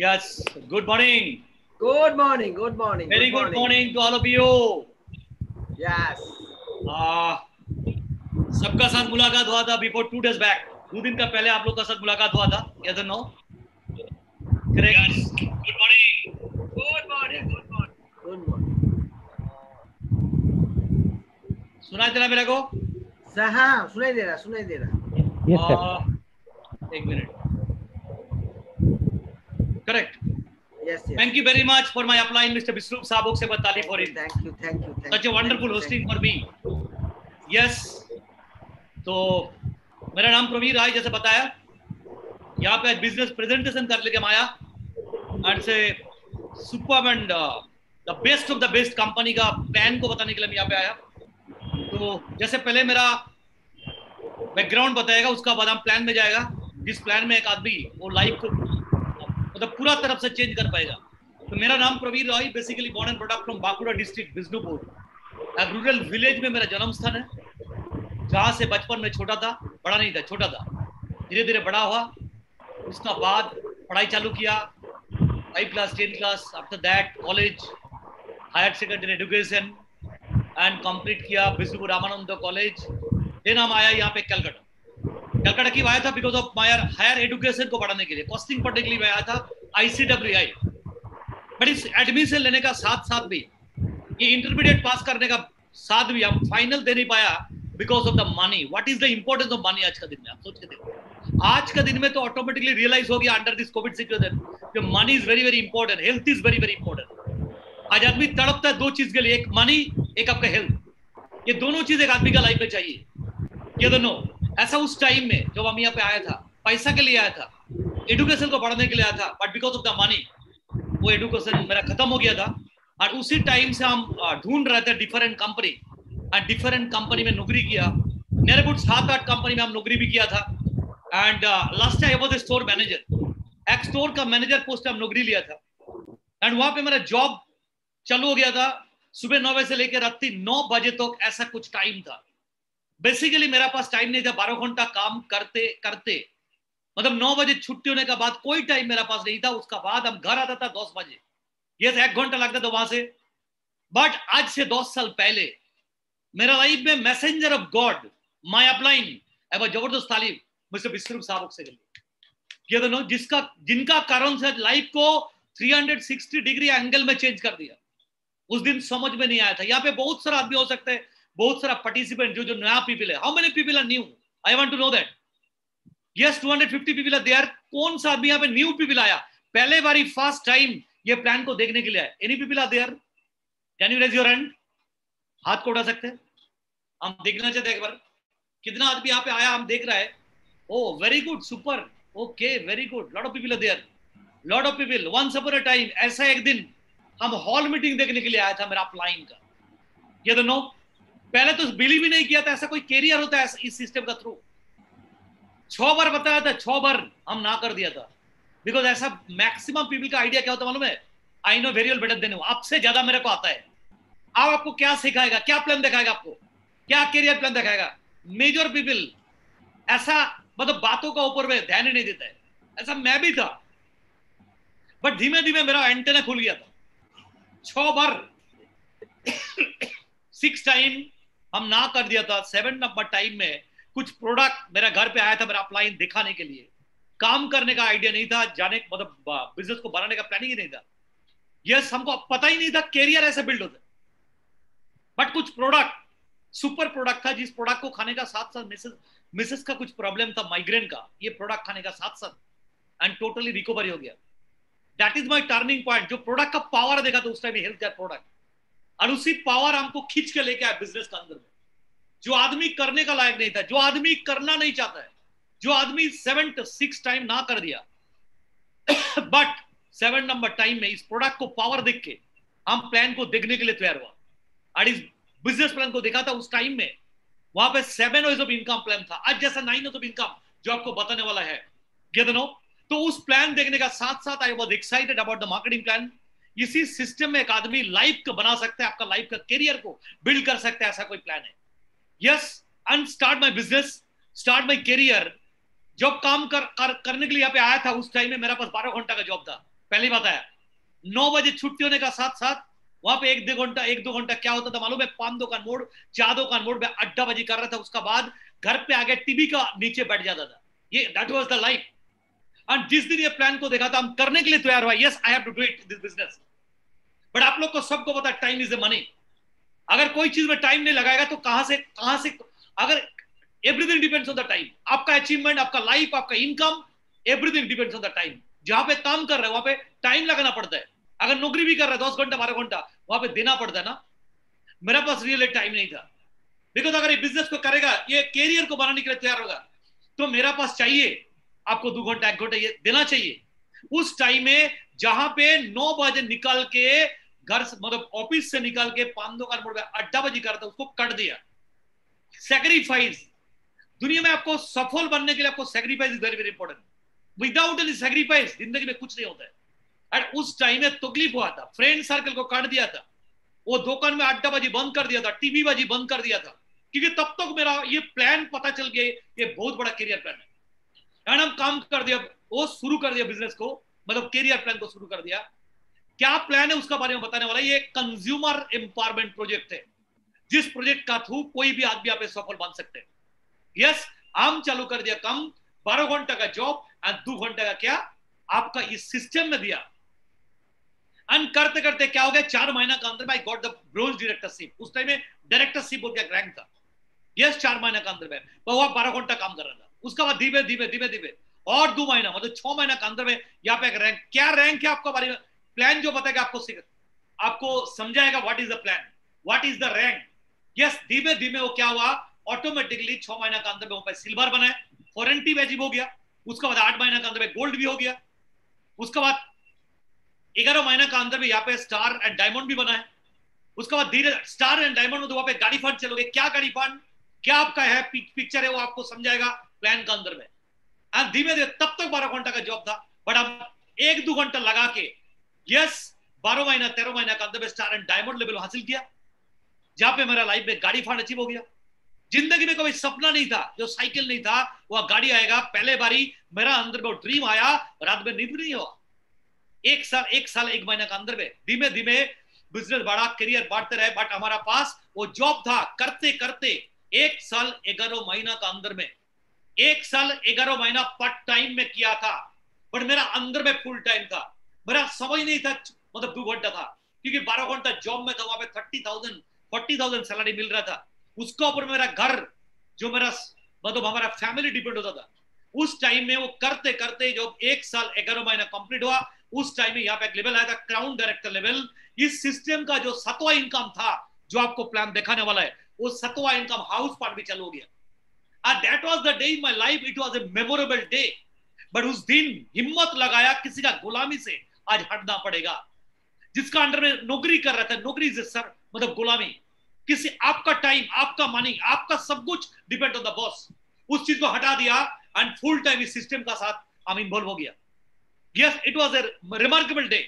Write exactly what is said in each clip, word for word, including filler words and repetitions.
Yes, good morning. Good morning, good morning. Very good morning, morning to all of you. Yes. Uh, सबका साथ मुलाकात हुआ था before two days back. दो दिन का पहले आप लोग का साथ मुलाकात हुआ था. Yes or no? Correct. Yes. Good morning. Good morning, good morning. Good morning. सुनाई दे रहा मेरे को? सर हाँ सुनाई दे रहा सुनाई दे रहा. Yes sir. एक minute. Correct. Yes, yes. Thank you very much for my applying, Mister Bisrup Sabok se batali for it. Thank you, thank you, thank Such you. a wonderful hosting for me. Yes. तो मेरा नाम प्रवीर राय जैसे बताया, यहाँ पे business presentation कर लेके आया एंड से super and the best of the best company का प्लान को बताने के लिए मैं यहाँ पे आया. तो जैसे पहले मेरा बैकग्राउंड बताएगा, उसका बाद हम प्लान में जाएगा, जिस प्लान में एक आदमी वो लाइफ को मतलब पूरा तरफ से चेंज कर पाएगा. तो मेरा नाम Pravir Roy, basically born and product from Bankura district Bishnupur, एक रूरल विलेज में मेरा जन्म स्थान है, जहाँ से बचपन में छोटा था, बड़ा नहीं था, छोटा था, धीरे धीरे बड़ा हुआ. उसका बाद पढ़ाई चालू किया, five class ten class, after that college, higher secondary education and complete किया बिष्णुपुर रामानंद कॉलेज. देन हम आया यहाँ पे कलकत्ता. कलकत्ता क्यों आया था? Because of my higher education को बढ़ाने के लिए, कॉस्टिंग पढ़ने के लिए मैं आया था आईसीडब्ल्यूआई. बट इस एडमिशन लेने का साथ साथ भी, ये इंटरमीडिएट पास करने का साथ भी हम फाइनल दे नहीं पाया because of the money. What is the importance of money आज का दिन में? आप सोच के देखो, आज का दिन में तो ऑटोमेटिकली रियलाइज हो गया अंडर दिस कोविड सिचुएशन कि money is very very important, health is very very important. आज आदमी तड़पता है दो चीज के लिए, एक मनी, एक आपका हेल्थ. ये दोनों चीज एक आदमी का लाइफ में चाहिए. ये दोनों ऐसा उस टाइम में जब हम यहाँ पे आया था, पैसा के लिए आया था, एजुकेशन को बढ़ाने के लिए आया था, but because of the money वो एजुकेशन मेरा खत्म हो गया था. और उसी टाइम से हम ढूंढ रहे थे different company, and different company में नौकरी किया. मेरे कुछ सात आठ कंपनी में हम नौकरी भी किया था. And last time was store manager, एक स्टोर का मैनेजर पोस्ट हम नौकरी लिया था. एंड वहां पे मेरा जॉब चालू हो गया था सुबह नौ बजे से लेकर रात्रि नौ बजे तक. तो ऐसा कुछ टाइम था. बेसिकली मेरा पास टाइम नहीं था बारह घंटा काम करते करते, मतलब नौ बजे छुट्टी होने के बाद कोई टाइम मेरा पास नहीं था. उसका बाद हम घर आता था दस बजे. ये एक घंटा लगता था वहां से. बट आज से दस साल पहले मेरा लाइफ में messenger of God my upline एवं जबरदस्त तालीम मिस्टर बिस्रुप साहब से ये दोनों, जिसका जिनका कारण से लाइफ को तीन सौ साठ डिग्री एंगल में चेंज कर दिया. उस दिन समझ में नहीं आया था. यहाँ पे बहुत सारा आदमी हो सकता है, बहुत सारा पार्टिसिपेंट जो जो नया पीपल है. How many people are new? I want to know that. Yes, two hundred fifty people are there. कौन सा आदमी यहाँ पे न्यू पीपल आया, पहले बारी फर्स्ट टाइम ये प्लान को देखने के लिए आया? Any people are there? Can you raise your hand? हाथ को उठा सकते हैं, हम देखना चाहते हैं एक बार कितना आदमी यहाँ पे आया, हम देख रहा है. Oh very good, super, okay, very good. Lot of people are there, lot of people. Once upon a time ऐसा एक दिन हम हॉल मीटिंग देखने के लिए आया था मेरा अपलाइन का. ये दोनों पहले तो बिलीव ही नहीं किया था ऐसा कोई कैरियर होता है इस सिस्टम का थ्रू. छह बार बताया था, छह बार हम ना कर दिया था. बिकॉज ऐसा मैक्सिमम पीपल का आइडिया क्या होता है मालूम है? I know very well better than you, आपसे ज्यादा मेरे को आता है. अब आपको क्या सिखाएगा, क्या प्लान दिखाएगा, आपको क्या कैरियर प्लान दिखाएगा? मेजर पीपल ऐसा मतलब बातों का ऊपर में ध्यान ही नहीं देता है. ऐसा मैं भी था, बट धीमे धीमे मेरा एंटेना खुल गया था. छह बार सिक्स टाइम हम ना कर दिया था. सेवन नंबर टाइम में कुछ प्रोडक्ट मेरा घर पे आया था मेरा अपलाइन दिखाने के लिए. काम करने का आइडिया नहीं था, जाने मतलब बिजनेस को बढ़ाने का प्लानिंग ही नहीं था. यस, हमको पता ही नहीं था कैरियर ऐसे बिल्ड होता है. बट कुछ प्रोडक्ट सुपर प्रोडक्ट था, जिस प्रोडक्ट को खाने का साथ साथ मिसेस मिसेस का कुछ प्रॉब्लम था माइग्रेन का. ये प्रोडक्ट खाने का साथ साथ एंड टोटली रिकवर हो गया. That is my turning point. जो प्रोडक्ट का पावर देखा था उस टाइम हेल्थ केयर प्रोडक्ट, और उसी पावर हमको खींच के लेके आया बिजनेस के अंदर में. जो आदमी करने का लायक नहीं था, जो आदमी करना नहीं चाहता है, जो आदमी सेवन टू सिक्स टाइम ना कर दिया, बट सेवन नंबर टाइम में इस प्रोडक्ट को पावर देख के हम प्लान को देखने के लिए तैयार हुआ. और इस बिजनेस प्लान को देखा था उस टाइम में, वहां पे seven ways of income plan था. आज जैसा नाइन वेज ऑफ इनकम जो आपको बताने वाला है. ये दोनों तो उस प्लान देखने का साथ साथ I was excited about the marketing plan. इसी सिस्टम में एक आदमी लाइफ को बना सकता है, आपका लाइफ का कैरियर को बिल्ड कर सकता है, ऐसा कोई प्लान है. Yes, and start my business, start my career. Job काम कर, कर करने के लिए यहाँ पे आया था. उस टाइम में मेरा पास बारह घंटा का जॉब था. पहली बात आया, नौ बजे छुट्टी होने का साथ साथ वहां पे एक दो घंटा एक दो घंटा क्या होता था मालूम है, पान दुकान मोड़, चाय दुकान मोड़ पे अड्डा बजी कर रहा था, उसका बाद घर पे आगे टीवी का नीचे बैठ जाता था। ये that was the life. And जिस दिन ये प्लान को देखा था, हम करने के लिए तैयार हुआ, yes I have to do it this business. But आप लोग को सबको पता है टाइम इज द मनी। अगर कोई चीज में टाइम नहीं लगाएगा तो कहां से कहां से, अगर everything depends on the time, आपका अचीवमेंट, आपका लाइफ, आपका income, everything depends on the time. जहां पे काम कर रहे हैं वहां पे टाइम लगाना पड़ता है। अगर नौकरी भी कर रहा है दस घंटा बारह घंटा, वहां पे देना पड़ता है ना। मेरा पास रियल टाइम नहीं था, बिकॉज अगर ये बिजनेस को करेगा, ये कैरियर को बनाने के लिए तैयार होगा, तो मेरा पास चाहिए आपको दो घंटा एक घंटा ये देना चाहिए। उस टाइम में जहां पे नौ बजे निकल के घर से, मतलब ऑफिस से निकल के पान दुकान मोड़ पे अड्डा बजी करता, उसको कट दिया। सेक्रीफाइस, दुनिया में आपको सफल बनने के लिए आपको sacrifice is very very important. Without any sacrifice जिंदगी में कुछ नहीं होता है। और उस टाइम में तकलीफ हुआ था, फ्रेंड सर्कल को काट दिया था, वो दुकान में अड्डा बाजी बंद कर दिया था, टीवी बाजी बंद कर दिया था, क्योंकि तब तक मेरा ये प्लान पता चल गया, ये बहुत बड़ा करियर प्लान है। एंड हम काम कर दिया, वो शुरू कर दिया बिजनेस को, मतलब करियर प्लान को शुरू कर दिया। क्या प्लान है उसका बारे में बताने वाला, ये कंज्यूमर एम्पावरमेंट प्रोजेक्ट है, जिस प्रोजेक्ट का थ्रू कोई भी आदमी आप सफल बन सकते हैं। यस, हम चालू कर दिया कम बारह घंटा का जॉब एंड दो घंटे का क्या आपका इस सिस्टम में दिया। एंड करते करते क्या हो गया, चार महीना का अंदर में I got the bronze directorship. उस टाइम में डायरेक्टरशिप बोल के रैंक था। यस, चार महीना का अंदर में वो बारह घंटा काम कर रहा था। उसका बाद धीमे धीमे धीमे धीमे और दो महीना, मतलब छह महीना के अंदर में यहाँ पे एक रैंक। क्या रैंक है आपका बारे में प्लान जो बताएगा आपको, आपको समझाएगा what is the plan, what is the rank. Yes, धीमे धीमे वो क्या हुआ, ऑटोमेटिकली छह महीना का अंदर में वो सिल्वर बना है, फॉरेंटी अचीव हो गया। उसके बाद आठ महीना का अंदर में गोल्ड भी हो गया। उसके बाद ग्यारह महीना का अंदर में यहाँ पे स्टार एंड डायमंड भी बना है। उसके बाद धीरे स्टार एंड डायमंड में तो वहां पे गाड़ी फंड चलोगे। क्या गाड़ी फंड क्या आपका है पिक्चर है, वो आपको समझाएगा प्लान का अंदर में। एंड धीमे धीरे तब तक बारह घंटा का जॉब था, बट अब एक दो घंटा लगा के यस बारह महीना तेरह महीना का अंदर में स्टार एंड डायमंड लेवल हासिल किया, जहां पे मेरा लाइफ में गाड़ी फंड अचीव हो गया। जिंदगी में कभी सपना नहीं था, जो साइकिल नहीं था वह गाड़ी आएगा, पहले बारी मेरा अंदर में ड्रीम आया, रात में नींद नहीं हुआ। एक साल एक साल एक महीना का अंदर में धीमे धीमे बिजनेस बढ़ा, करियर बढ़ते रहे। बट हमारा पास वो जॉब था, करते करते एक साल ग्यारह महीना का अंदर में, एक साल ग्यारह महीना पार्ट टाइम में किया था, बट मेरा अंदर में फुल टाइम था। मेरा समझ नहीं था, मतलब दो घंटा था, क्योंकि बारह घंटा जॉब में था, वहां पे thirty thousand forty thousand salary मिल रहा था। उसका ऊपर मेरा घर, जो मेरा मतलब हमारा फैमिली डिपेंड होता था। उस टाइम में वो करते करते जब एक साल ग्यारह महीना कंप्लीट हुआ, उस टाइम में यहाँ पे एक लेवल आया था क्राउन डायरेक्टर लेवल। इस सिस्टम का जो सतवा इनकम था, जो आपको प्लान दिखाने वाला है, वो सतवा इनकम हाउस पार्ट भी चालू हो गया। And that was the day in my life. It was a memorable day. But उस दिन हिम्मत लगाया, किसी का गुलामी से आज हटना पड़ेगा। जिसका अंडर में नौकरी कर रहा था, नौकरी से सर मतलब गुलामी, किसी आपका टाइम, आपका मनी, आपका सब कुछ डिपेंड ऑन द बॉस। उस चीज को हटा दिया एंड फुल टाइम इस सिस्टम का साथ हम इन्वॉल्व हो गया। Yes, it was a remarkable day.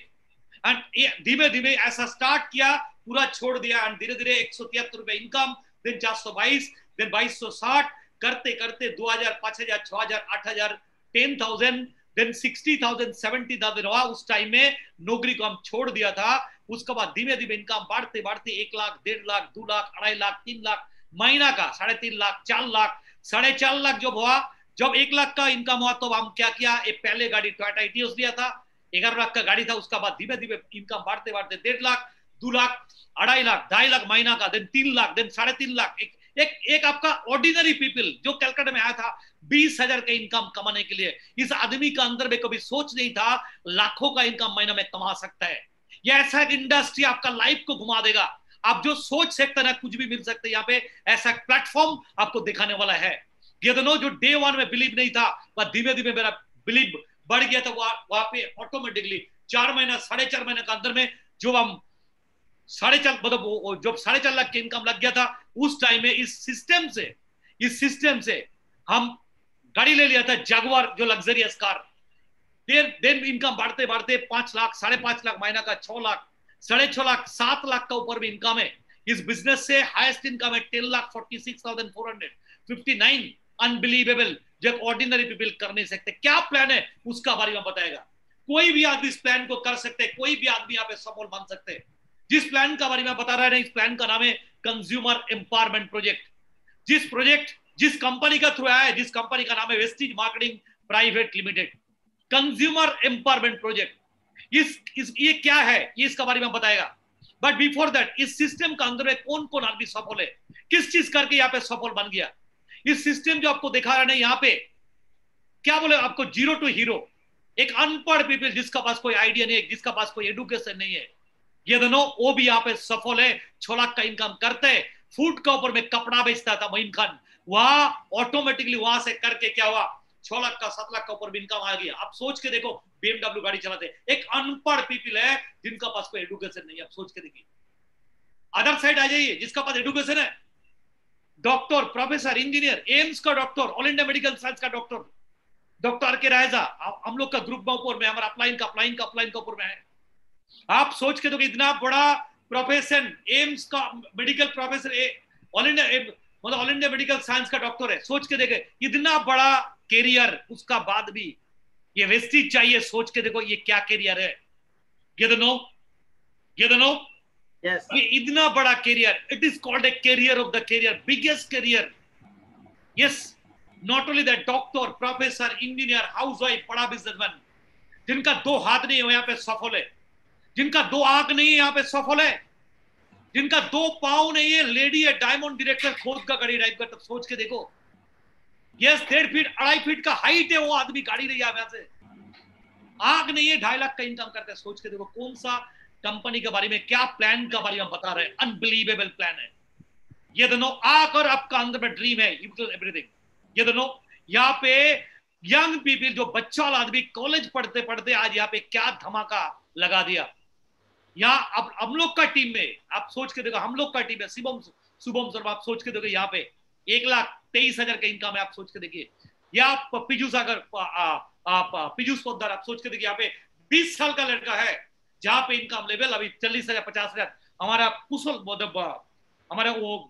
And धीमे धीमे ऐसा स्टार्ट किया, पूरा छोड़ दिया एंड धीरे धीरे एक सौ तिहत्तर रुपए इनकम, देन चार सौ बाईस, देन बाईस सौ साठ, करते करते दो हजार, पांच हजार, छह हजार, आठ हजार, ten thousand, then sixty thousand, seventy thousand हुआ। उस टाइम में नौकरी को हम छोड़ दिया था। उसके बाद धीमे धीमे इनकम बढ़ते बढ़ते एक लाख, डेढ़ लाख, दो लाख, अढ़ाई लाख, तीन लाख, महीना का साढ़े तीन लाख, चार लाख, साढ़े चार लाख जब हुआ, जब एक लाख का इनकम हुआ तो हम क्या किया, एक पहले गाड़ी टोयोटा इटियोस लिया था, ग्यारह लाख का गाड़ी था। उसका बाद धीमे धीमे इनकम बढ़ते बढ़ते डेढ़ लाख, दो लाख, अढ़ाई लाख, ढाई लाख महीना का, देन तीन लाख, देन साढ़े तीन लाख। एक एक एक आपका ऑर्डिनरी पीपल जो कलकत्ता में आया था बीस हजार का इनकम कमाने के लिए, इस आदमी का अंदर में कभी सोच नहीं था लाखों का इनकम महीना में कमा सकता है। यह ऐसा एक इंडस्ट्री आपका लाइफ को घुमा देगा। आप जो सोच सकते ना, कुछ भी मिल सकते। यहाँ पे ऐसा प्लेटफॉर्म आपको दिखाने वाला है। ये दोनों जो डे वन में बिलीव नहीं था, वह धीमे धीमे मेरा बिलीव बढ़ गया था। वहां पे ऑटोमेटिकली चार महीना, साढ़े चार महीने के अंदर में जो हम साढ़े चार मतलब जब साढ़े चार लाख की इनकम लग गया था, उस टाइम में इस सिस्टम से इस सिस्टम से हम गाड़ी ले लिया था जगुआर, जो luxurious car. Then then income बढ़ते बढ़ते पांच लाख, साढ़े पांच लाख महीना का, छह लाख, साढ़े छह लाख, सात लाख का ऊपर भी इनकम है। इस बिजनेस से हाईएस्ट इनकम है ten lakh forty six thousand four hundred fifty nine. Unbelievable, जो ऑर्डिनरी पीपल कर नहीं सकते। क्या प्लान है उसका बारे में बताएगा। कोई भी आदमी इस प्लान को कर सकते, कोई भी आदमी यहाँ पे सफल बन सकते। जिस प्लान का बारे में बता रहे हैं, इस प्लान का नाम है कंज्यूमर एम्पावरमेंट प्रोजेक्ट। जिस प्रोजेक्ट जिस कंपनी का थ्रू आया है, जिस कंपनी का नाम है Vestige marketing private limited, consumer empowerment project. इस, इस ये क्या है, ये इसका बारे में बताएगा। बट बिफोर दैट, इस सिस्टम का अंदर में कौन कौन आदमी सफल है, किस चीज करके यहाँ पे सफल बन गया। इस सिस्टम जो आपको दिखा रहा है यहाँ पे, क्या बोले आपको, जीरो टू हीरो। एक अनपढ़ पीपल जिसका पास कोई आइडिया नहीं है, जिसका पास कोई एडुकेशन नहीं है, ये दोनों वो भी यहाँ पे सफल है, छह लाख का इनकम करते हैं। फूड के ऊपर में कपड़ा बेचता था मोइन खान, वहां ऑटोमेटिकली वहां से करके क्या हुआ, छह लाख का सात लाख का ऊपर इनकम आ गया। आप सोच के देखो, बीएमडब्ल्यू गाड़ी चलाते, एक अनपढ़ पीपल है जिनका पास कोई एडुकेशन नहीं है। आप सोच के देखिए। अदर साइड आ जाइए, जिसका पास एडुकेशन है, डॉक्टर, प्रोफेसर, इंजीनियर, एम्स का doctor, all India medical science का डॉक्टर, डॉक्टर के रायजा, हम लोग का ग्रुप में ऊपर में, हमारा अपलाइन का अपलाइन का अपलाइन का ऊपर में है। आप सोच के तो इतना बड़ा प्रोफेशन, एम्स का मेडिकल प्रोफेसर, ऑल इंडिया मतलब ऑल इंडिया मेडिकल साइंस का डॉक्टर है। सोच के देखे इतना बड़ा कैरियर, उसका बाद भी ये वेस्टिज चाहिए। सोच के देखो ये क्या कैरियर है। ये दोनों ये दोनों Yes. ये इतना बड़ा career, it is called a career of the career, biggest career. Yes, not only that, doctor, professor, engineer, house wife, बड़ा बिजनेसमैन, जिनका दो हाथ नहीं है यहाँ पे सफल है, जिनका दो आंख नहीं है यहाँ पे सफल है, जिनका दो पांव नहीं है, लेडी है, डायमंड डायरेक्टर, खोद का गाड़ी ड्राइव करता। सोच के देखो, यस, डेढ़ फीट अढ़ाई फीट का हाइट है वो आदमी, गाड़ी नहीं यहाँ से, आंख नहीं है, ढाई लाख का इनकम करता है। सोच के देखो कौन सा कंपनी के बारे में, क्या प्लान का बारे में बता रहे हैं। अनबिलीवेबल प्लान है। ये दोनों आंख और आपका अंदर में ड्रीम है, एवरीथिंग। ये दोनों यहाँ पे यंग पीपल, जो बच्चा आदमी कॉलेज पढ़ते पढ़ते आज यहाँ पे क्या धमाका लगा दिया। यहाँ अब हम लोग का टीम में, आप सोच के देखो, हम लोग का टीम है, शुभम शुभम शर्मा, आप सोच के देखो यहाँ पे एक लाख तेईस हजार का इनकम है। आप सोच के देखिए, या पीजू सागर, आप पीजूष पोद्दार, आप सोच के देखिए यहाँ पे बीस साल का लड़का है, जहां पे इनकम लेवल अभी चालीस हजार पचास हजार। हमारा कुशल, हमारा वो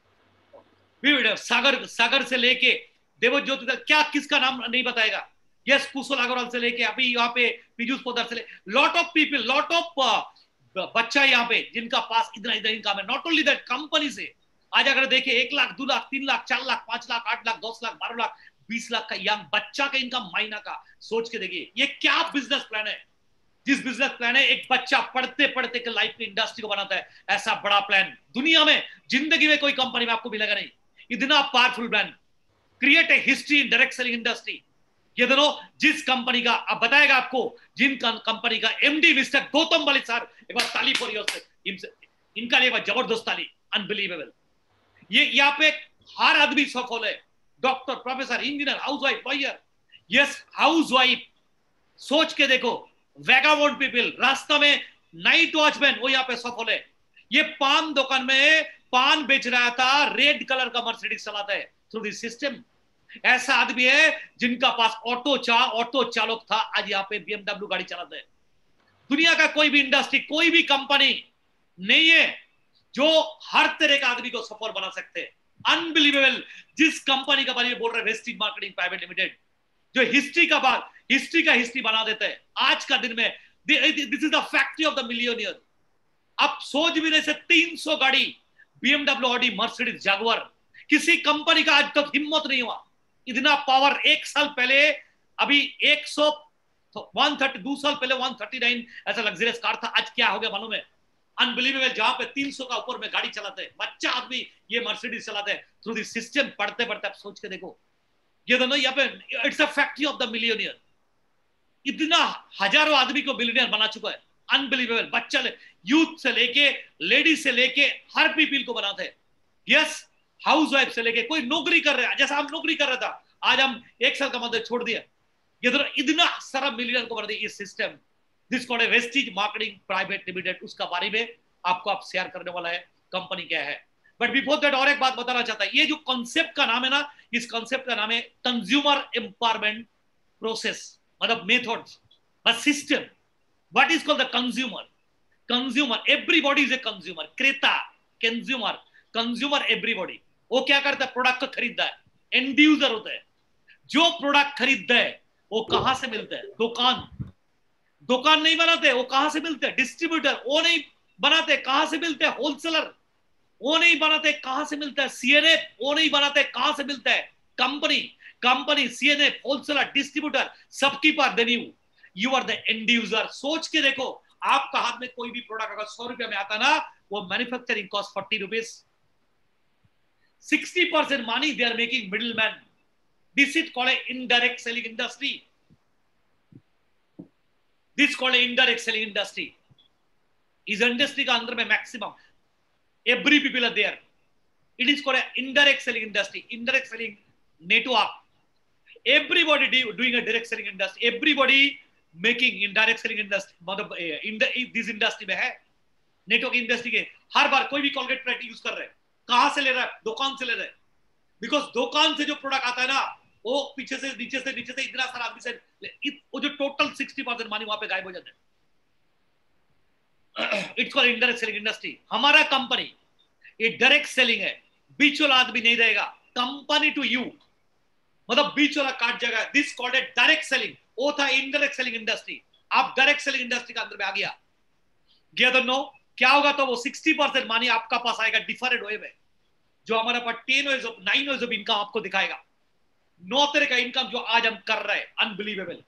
सागर सागर से लेके देवज्योति तक, क्या किसका नाम नहीं बताएगा। यस, कुशल अग्रवाल से लेके अभी यहाँ पे पीयूष पोद्दार से ले, lot of people, lot of बच्चा यहाँ पे जिनका पास इतना इतना इनकम है। नॉट ओनली दैट, कंपनी से आज अगर देखे एक लाख, दो लाख, तीन लाख, चार लाख, पांच लाख, आठ लाख, दस लाख, बारह लाख, बीस लाख का यंग बच्चा का इनकम महीना का। सोच के देखिए ये क्या बिजनेस प्लान है। जिस बिजनेस प्लान है, एक बच्चा पढ़ते पढ़ते के लाइफ की इंडस्ट्री को बनाता है, ऐसा बड़ा प्लान दुनिया में जिंदगी में कोई कंपनी में आपको मिलेगा नहीं। इतना powerful plan, create a history in direct selling industry. ये दोनों जिस कंपनी का अब बताएगा आपको, जिन कंपनी का MD mister Gautam Bali sir, एक बार ताली फॉर योरसेल्फ, इनका लिए जबरदस्त ताली, अनबिलीवेबल। ये यहाँ पे हर आदमी सफल है, doctor, professor, engineer, house wife, lawyer. Yes, house wife, सोच के देखो, वैगाबॉन्ड पीपल, रास्ता में नाइट वॉचमैन, वो यहाँ पे सफल है। ये पान दुकान में पान बेच रहा था, रेड कलर का मर्सिडीज चलाता है थ्रू दिस सिस्टम। ऐसा आदमी है जिनका पास ऑटो चा ऑटो चालक था, आज यहाँ पे बीएमडब्ल्यू गाड़ी चलाता है। दुनिया का कोई भी इंडस्ट्री, कोई भी कंपनी नहीं है जो हर तरह का आदमी को सफल बना सकते हैं। अनबिलीवेबल। जिस कंपनी का बारे में बोल रहे हैं, वेस्टिज मार्केटिंग प्राइवेट लिमिटेड, जो हिस्ट्री का बात, हिस्ट्री का हिस्ट्री बना देते हैं आज का दिन में। This is the factory of the millionaire. आप सोच भी नहीं सकते, तीन सौ गाड़ी, बीएमडब्ल्यू, ऑडी, मर्सिडीज, जागुआर, किसी कंपनी का आज तक हिम्मत नहीं हुआ इतना पावर। एक साल पहले, अभी एक सौ वन थर्टी दो साल पहले वन थर्टी नाइन ऐसा लग्जरियस कार था, आज क्या हो गया मालूम है? अनबिलीवेबल। जहां पे तीन सौ का ऊपर में गाड़ी चलाते हैं, बच्चा आदमी ये मर्सिडीज चलाते हैं थ्रू दिस सिस्टम। पढ़ते पढ़ते आप सोच के देखो, ये दोनों यहाँ पे, it's a factory of the millionaire. इतना हजारों आदमी को मिलियनियर बना चुका है। अनबिलीवेबल। बच्चा ले, यूथ से लेके, लेडीज से लेके हर पीपल को बनाते हैं। यस, हाउस वाइफ से लेके, कोई नौकरी कर रहा है, जैसा हम नौकरी कर रहा था, आज हम एक साल का मतलब छोड़ दिया, ये दोनों इतना सारा मिलियनियर को बना दिया। ये system this called Vestige marketing private limited, उसका बारे में आपको आप शेयर करने वाला है, कंपनी क्या है। बट बिफोर दैट और एक बात बताना चाहता है, ये जो कॉन्सेप्ट का नाम है ना, इस कॉन्सेप्ट का नाम है कंज्यूमर एम्पावरमेंट प्रोसेस, मतलब methods, but system. What is called the consumer? Consumer, everybody is a consumer. क्रेता, कंज्यूमर, कंज्यूमर एवरीबॉडी। वो क्या करता है? प्रोडक्ट को खरीदता है, एंड यूजर होता है। जो प्रोडक्ट खरीदता है वो कहां से मिलता है? दुकान। दुकान नहीं बनाते, वो कहां से मिलते हैं? डिस्ट्रीब्यूटर। वो नहीं बनाते, कहां से मिलते हैं? होलसेलर। वो नहीं बनाते, कहां से मिलता है? सीएनएफ। वो नहीं बनाते, कहां से मिलता है? Company. Company, CNF, wholesaler, distributor, सबकी पार देनी हूं। You are the end user. सोच के देखो, आपका हाथ में कोई भी प्रोडक्ट अगर सौ रुपए में आता ना, वो manufacturing cost forty rupees. Sixty percent money they are making middle man. This is called indirect selling industry. This called indirect selling industry. इस इंडस्ट्री का अंदर में maximum every people are there. It is called an indirect selling industry. Indirect selling network. Everybody do, doing a direct selling industry. Everybody making indirect selling industry. मतलब in the this industry में है, network industry के हर बार कोई भी Colgate product use कर रहे हैं, कहां से ले रहा है? दुकान से ले रहा है। बिकॉज दुकान से जो प्रोडक्ट आता है ना, वो पीछे से नीचे से नीचे से इतना सारा आदमी से वो जो टोटल सिक्सटी परसेंट मानी वहां पे गायब हो जाता है। It's called indirect selling industry. हमारा कंपनी ये डायरेक्ट सेलिंग है, बीच वाला आदमी नहीं रहेगा। कंपनी टू यू, मतलब बीच वाला काट जाएगा। This called it direct selling. वो था इनडायरेक्ट सेलिंग इंडस्ट्री। आप डायरेक्ट सेलिंग इंडस्ट्री का अंदर में आ गया गया तो नो क्या होगा? तो वो सिक्सटी परसेंट मानी आपका पास आएगा डिफरेंट वे में, जो हमारा पास ten ways of nine ways of income आपको दिखाएगा। नौ तरह का इनकम जो आज हम कर रहे हैं, अनबिलीवेबल।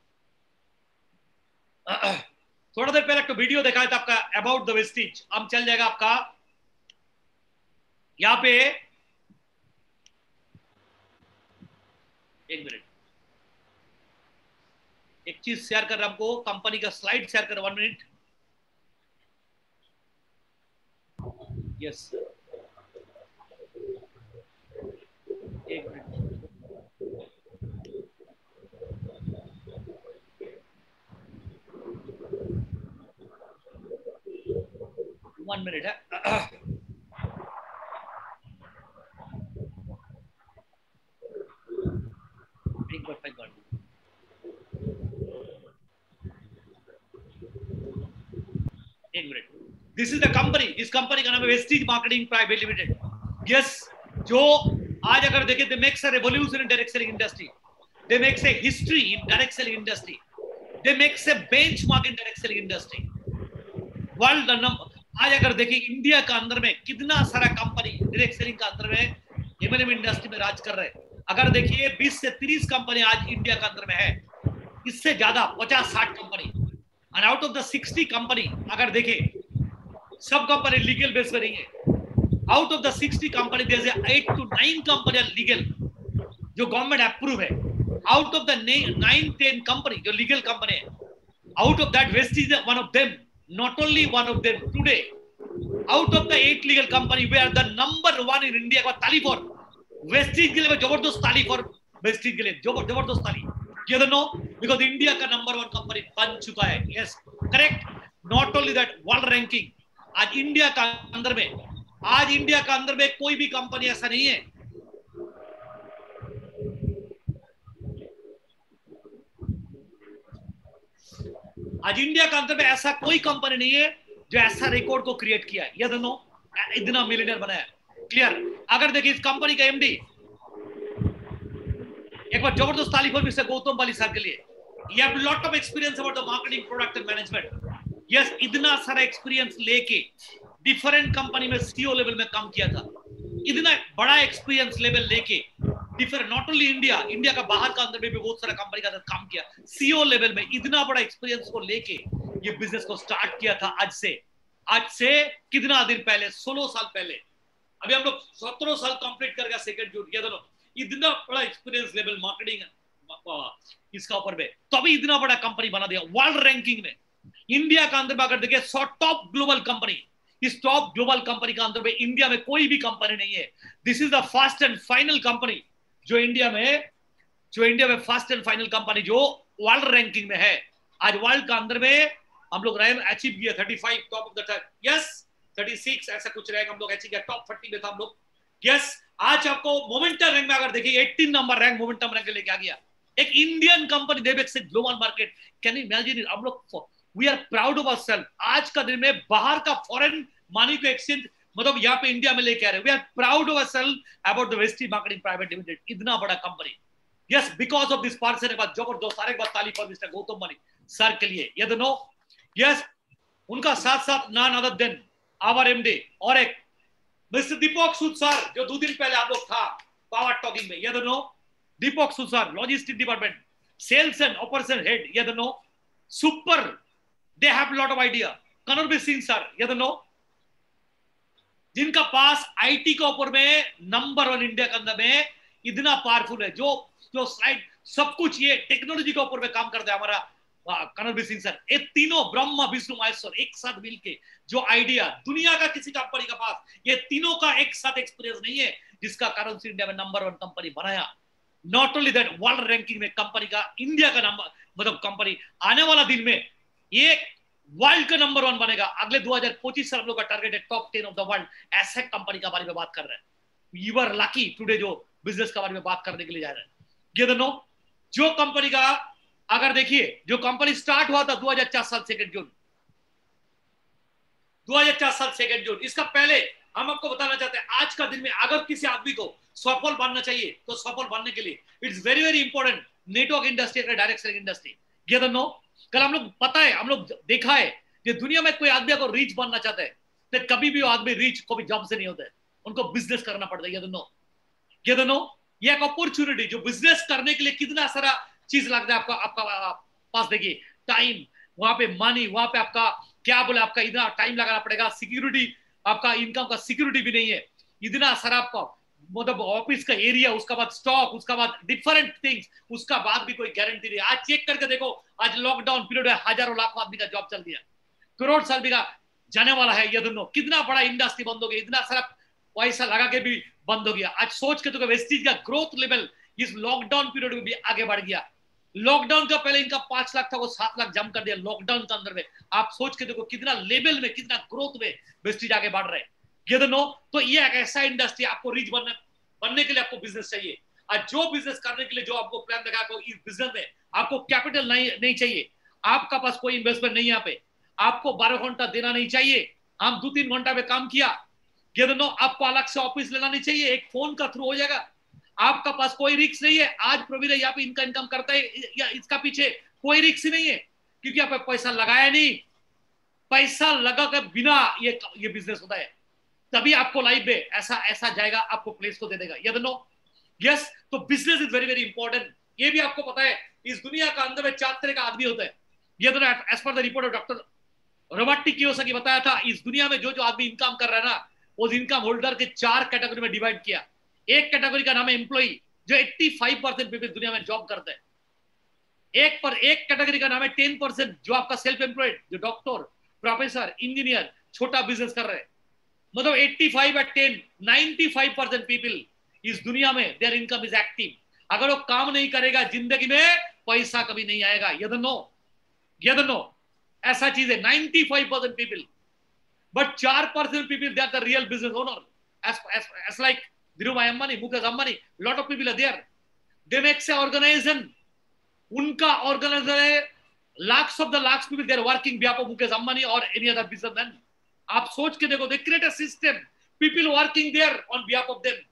थोड़ा देर पहले तो वीडियो दिखाया था आपका अबाउट द वेस्टेज। हम चल जाएगा आपका यहां पे, एक मिनट, एक चीज शेयर कर रहा हूं हमको, कंपनी का स्लाइड शेयर कर, वन मिनट। यस, एक मिनट, वन मिनट है। एक बार फाइल कर दो, एक मिनट। दिस इज द कंपनी, इस कंपनी का नाम है Vestige marketing private limited. Yes, जो आज अगर देखें, they makes a revolution in direct selling industry, they makes a history in direct selling industry, they makes a benchmark in direct selling industry world number. आज अगर देखें India का अंदर में कितना सारा कंपनी डायरेक्ट सेलिंग का अंदर में एमएनएम इंडस्ट्री में राज कर रहे हैं। अगर देखिए बीस से तीस कंपनी आज इंडिया का अंदर में है, इससे ज्यादा पचास साठ company. And out of the sixty company अगर देखें, सब कंपनी लीगल बेस पे नहीं है। Out of the sixty company there is eight to nine company legal, जो गवर्नमेंट अप्रूव है। Out of the nine ten company जो लीगल कंपनी है, out of that Vestige one of them, not only one of them today. Out of the eight legal company, we are the number one in India. का ताली for Vestige के लिए, जबरदस्त ताली for Vestige के लिए, जबर जबरदस्त ताली। You don't know because India का नंबर वन कंपनी बन चुका है। Yes, correct. Not only that, world ranking आज इंडिया का अंदर में, आज इंडिया का अंदर में कोई भी कंपनी ऐसा नहीं है। आज इंडिया के अंदर में ऐसा कोई कंपनी नहीं है जो ऐसा रिकॉर्ड को क्रिएट किया है। ये दोनों इतना मिलियनर बनाया। क्लियर? अगर देखिए इस कंपनी का एमडी, एक बार जबरदस्त ताली for mister Gautam Bali sir के लिए। You have lot of experience about the marketing, product and management. Yes, इतना सारा एक्सपीरियंस लेके डिफरेंट कंपनी में सीईओ लेवल में काम किया था। इतना बड़ा एक्सपीरियंस लेवल लेके different, not only India, India का बाहर का अंदर में भी बहुत सारा कंपनी का काम किया। सीईओ लेवल में इतना बड़ा एक्सपीरियंस को लेके ये बिजनेस को स्टार्ट किया था। आज से आज से कितना दिन पहले, सोलह साल पहले। अभी हम लोग सत्रह साल कंप्लीट कर गया सेकंड जून। ये दोनों इतना बड़ा एक्सपीरियंस लेवल मार्केटिंग इसका ऊपर में, तो अभी इतना बड़ा कंपनी बना दिया वर्ल्ड रैंकिंग में। इंडिया का अंदर में अगर देखिए सौ टॉप ग्लोबल कंपनी, इस टॉप ग्लोबल कंपनी का अंदर में इंडिया में कोई भी कंपनी नहीं है। This is the first and final company जो इंडिया में जो इंडिया में फर्स्ट एंड फाइनल कंपनी जो वर्ल्ड रैंकिंग में है। आज वर्ल्ड का अंदर में हम लोग रैंक अचीव किया thirty five top of the time. Yes, thirty six ऐसा कुछ रैंक हम लोग अचीव किया, टॉप थर्टी में था हम लोग। यस, आज आपको मोमेंटम रैंक में अगर देखिए eighteen number rank momentum rank लेके आ गया। एक इंडियन कंपनी देवेक्स global market, can you imagine? हम लोग we are proud of ourselves. आज का दिन में बाहर का फॉरेन मनी को एक्सचेंज मतलब यहाँ पे इंडिया में लेके आ रहे हैं। We are proud of ourselves about the Vestige marketing private limited. इतना बड़ा company. Yes, because of this person के बाद जबरदस्त, सारे के बाद ताली फॉर मिस्टर गौतम मनी सर के लिए। ये दोनों यस, उनका साथ साथ none other than our MD और एक मिस्टर दीपक सूद सर, जो दो दिन पहले आप लोग था पावर टॉकिंग में। ये दोनों Deepak Sood sir, logistic department, sales and operation head. ये दोनों super, they have lot of idea. Kanwarbir Singh sir, ये दोनों जिनका पास आईटी के ऊपर में नंबर वन इंडिया के अंदर में इतना पावरफुल है, जो जो साइड सब कुछ ये टेक्नोलॉजी के ऊपर में काम करता है हमारा कनरबीर सिंह सर। ये तीनों ब्रह्मा विष्णु महेश्वर एक साथ मिलके जो आइडिया, दुनिया का किसी कंपनी का पास ये तीनों का एक साथ एक्सपीरियंस नहीं है जिसका कारण से इंडिया में नंबर वन कंपनी बनाया। Not only that, world ranking में कंपनी का, इंडिया का नंबर मतलब कंपनी आने वाला दिन में ये वर्ल्ड का नंबर वन बनेगा। अगले दो हज़ार पच्चीस से हम लोग का टारगेट है top ten of the world. ऐसे कंपनी के बारे में बात कर रहे हैं। यू आर लकी टुडे जो बिजनेस के बारे में बात करने के लिए जा रहे हैं। ये दोनों जो कंपनी का, अगर देखिए जो कंपनी स्टार्ट हुआ था दो हज़ार चार साल सेकंड जून दो हज़ार चार साल सेकंड जून, इसका पहले हम आपको बताना चाहते हैं आज का दिन में अगर किसी आदमी को सफल बनना चाहिए तो सफल बनने के लिए it's very very important network industry का डायरेक्ट सेलिंग इंडस्ट्री। ये दोनों कल हम लोग पता है, हम लोग देखा है कि दुनिया में कोई आदमी अगर रीच बनना चाहता है तो कभी भी वो आदमी रीच कभी जॉब से नहीं होता है, उनको बिजनेस करना पड़ता है। ये दोनों ये दोनों ये एक अपॉर्चुनिटी, जो बिजनेस करने के लिए कितना सारा चीज लगता है आपका आपका पास। देखिए टाइम, वहां पे मनी, वहां पे आपका क्या बोले, आपका इतना टाइम लगाना पड़ेगा। सिक्योरिटी, आपका इनकम का सिक्योरिटी भी नहीं है। इतना सारा आपका मतलब ऑफिस का एरिया, उसका बाद स्टॉक, उसका बाद डिफरेंट थिंग्स, उसका बाद भी कोई गारंटी नहीं। आज चेक करके देखो, आज लॉकडाउन पीरियड है, हजारों लाखों आदमी का जॉब चल गया, करोड़ साल का जाने वाला है। ये दोनों कितना बड़ा इंडस्ट्री बंद हो गया, इतना सारा पैसा लगा के भी बंद हो गया। आज सोच के तो वेस्टीज का ग्रोथ लेवल इस लॉकडाउन पीरियड में भी आगे बढ़ गया। लॉकडाउन का पहले इनका पांच लाख था, वो सात लाख जम कर दिया लॉकडाउन के अंदर में। आप सोच के देखो कितना लेवल में, कितना ग्रोथ में वेस्टीज आगे बढ़ रहे हैं। ये दोनों तो ये एक ऐसा इंडस्ट्री, आपको रीच बनने बनने के लिए आपको बिजनेस चाहिए। और जो बिजनेस करने के लिए जो आपको प्लान लगा, आपको इस बिजनेस में आपको कैपिटल नहीं नहीं चाहिए, आपका पास कोई इन्वेस्टमेंट नहीं, यहाँ पे आपको बारह घंटा देना नहीं चाहिए। हम दो तीन घंटा में काम किया। ये दोनों आपको अलग से ऑफिस लेना नहीं चाहिए, एक फोन का थ्रू हो जाएगा। आपका पास कोई रिस्क नहीं है। आज प्रवीण यहाँ पे इनका इनकम करता है, या इसका पीछे कोई रिस्क ही नहीं है, क्योंकि आप पैसा लगाया नहीं। पैसा लगा कर बिना ये ये बिजनेस होता है, तभी आपको लाइफ में ऐसा ऐसा जाएगा, आपको प्लेस को दे देगा। ये दोनों यस, तो business is very very important. ये भी आपको पता है इस दुनिया का अंदर में चार तरह का आदमी होता है। ये दोनों as per the report of doctor Robert T Kiyosaki बताया था, इस दुनिया में जो जो आदमी इनकम कर रहा है ना, उस इनकम होल्डर के चार कैटेगरी में डिवाइड किया। एक कैटेगरी का नाम है एम्प्लॉई, जो पचासी परसेंट पीपल दुनिया में जॉब करते हैं। एक पर एक कैटेगरी का नाम है टेन परसेंट, जो आपका सेल्फ एम्प्लॉयड, जो डॉक्टर, प्रोफेसर, इंजीनियर, छोटा बिजनेस कर रहे हैं। मतलब पचासी या टेन, पचानवे परसेंट पीपल इस दुनिया में देयर इनकम इज एक्टिव। अगर वो काम नहीं करेगा जिंदगी में पैसा कभी नहीं आएगा। ये दोनों ये दोनों ऐसा चीज है, पचानवे परसेंट पीपल, बट चार percent people they are the real business owner, as as as like Dhirubhai Ambani, Mukesh Ambani, lot of people are there. They make say organization, उनका ऑर्गेनाइजर है, lakhs of the lakhs people they are working behalf of Mukesh Ambani or any other businessman. आप सोच के देखो, they create a system, people working there on behalf of them.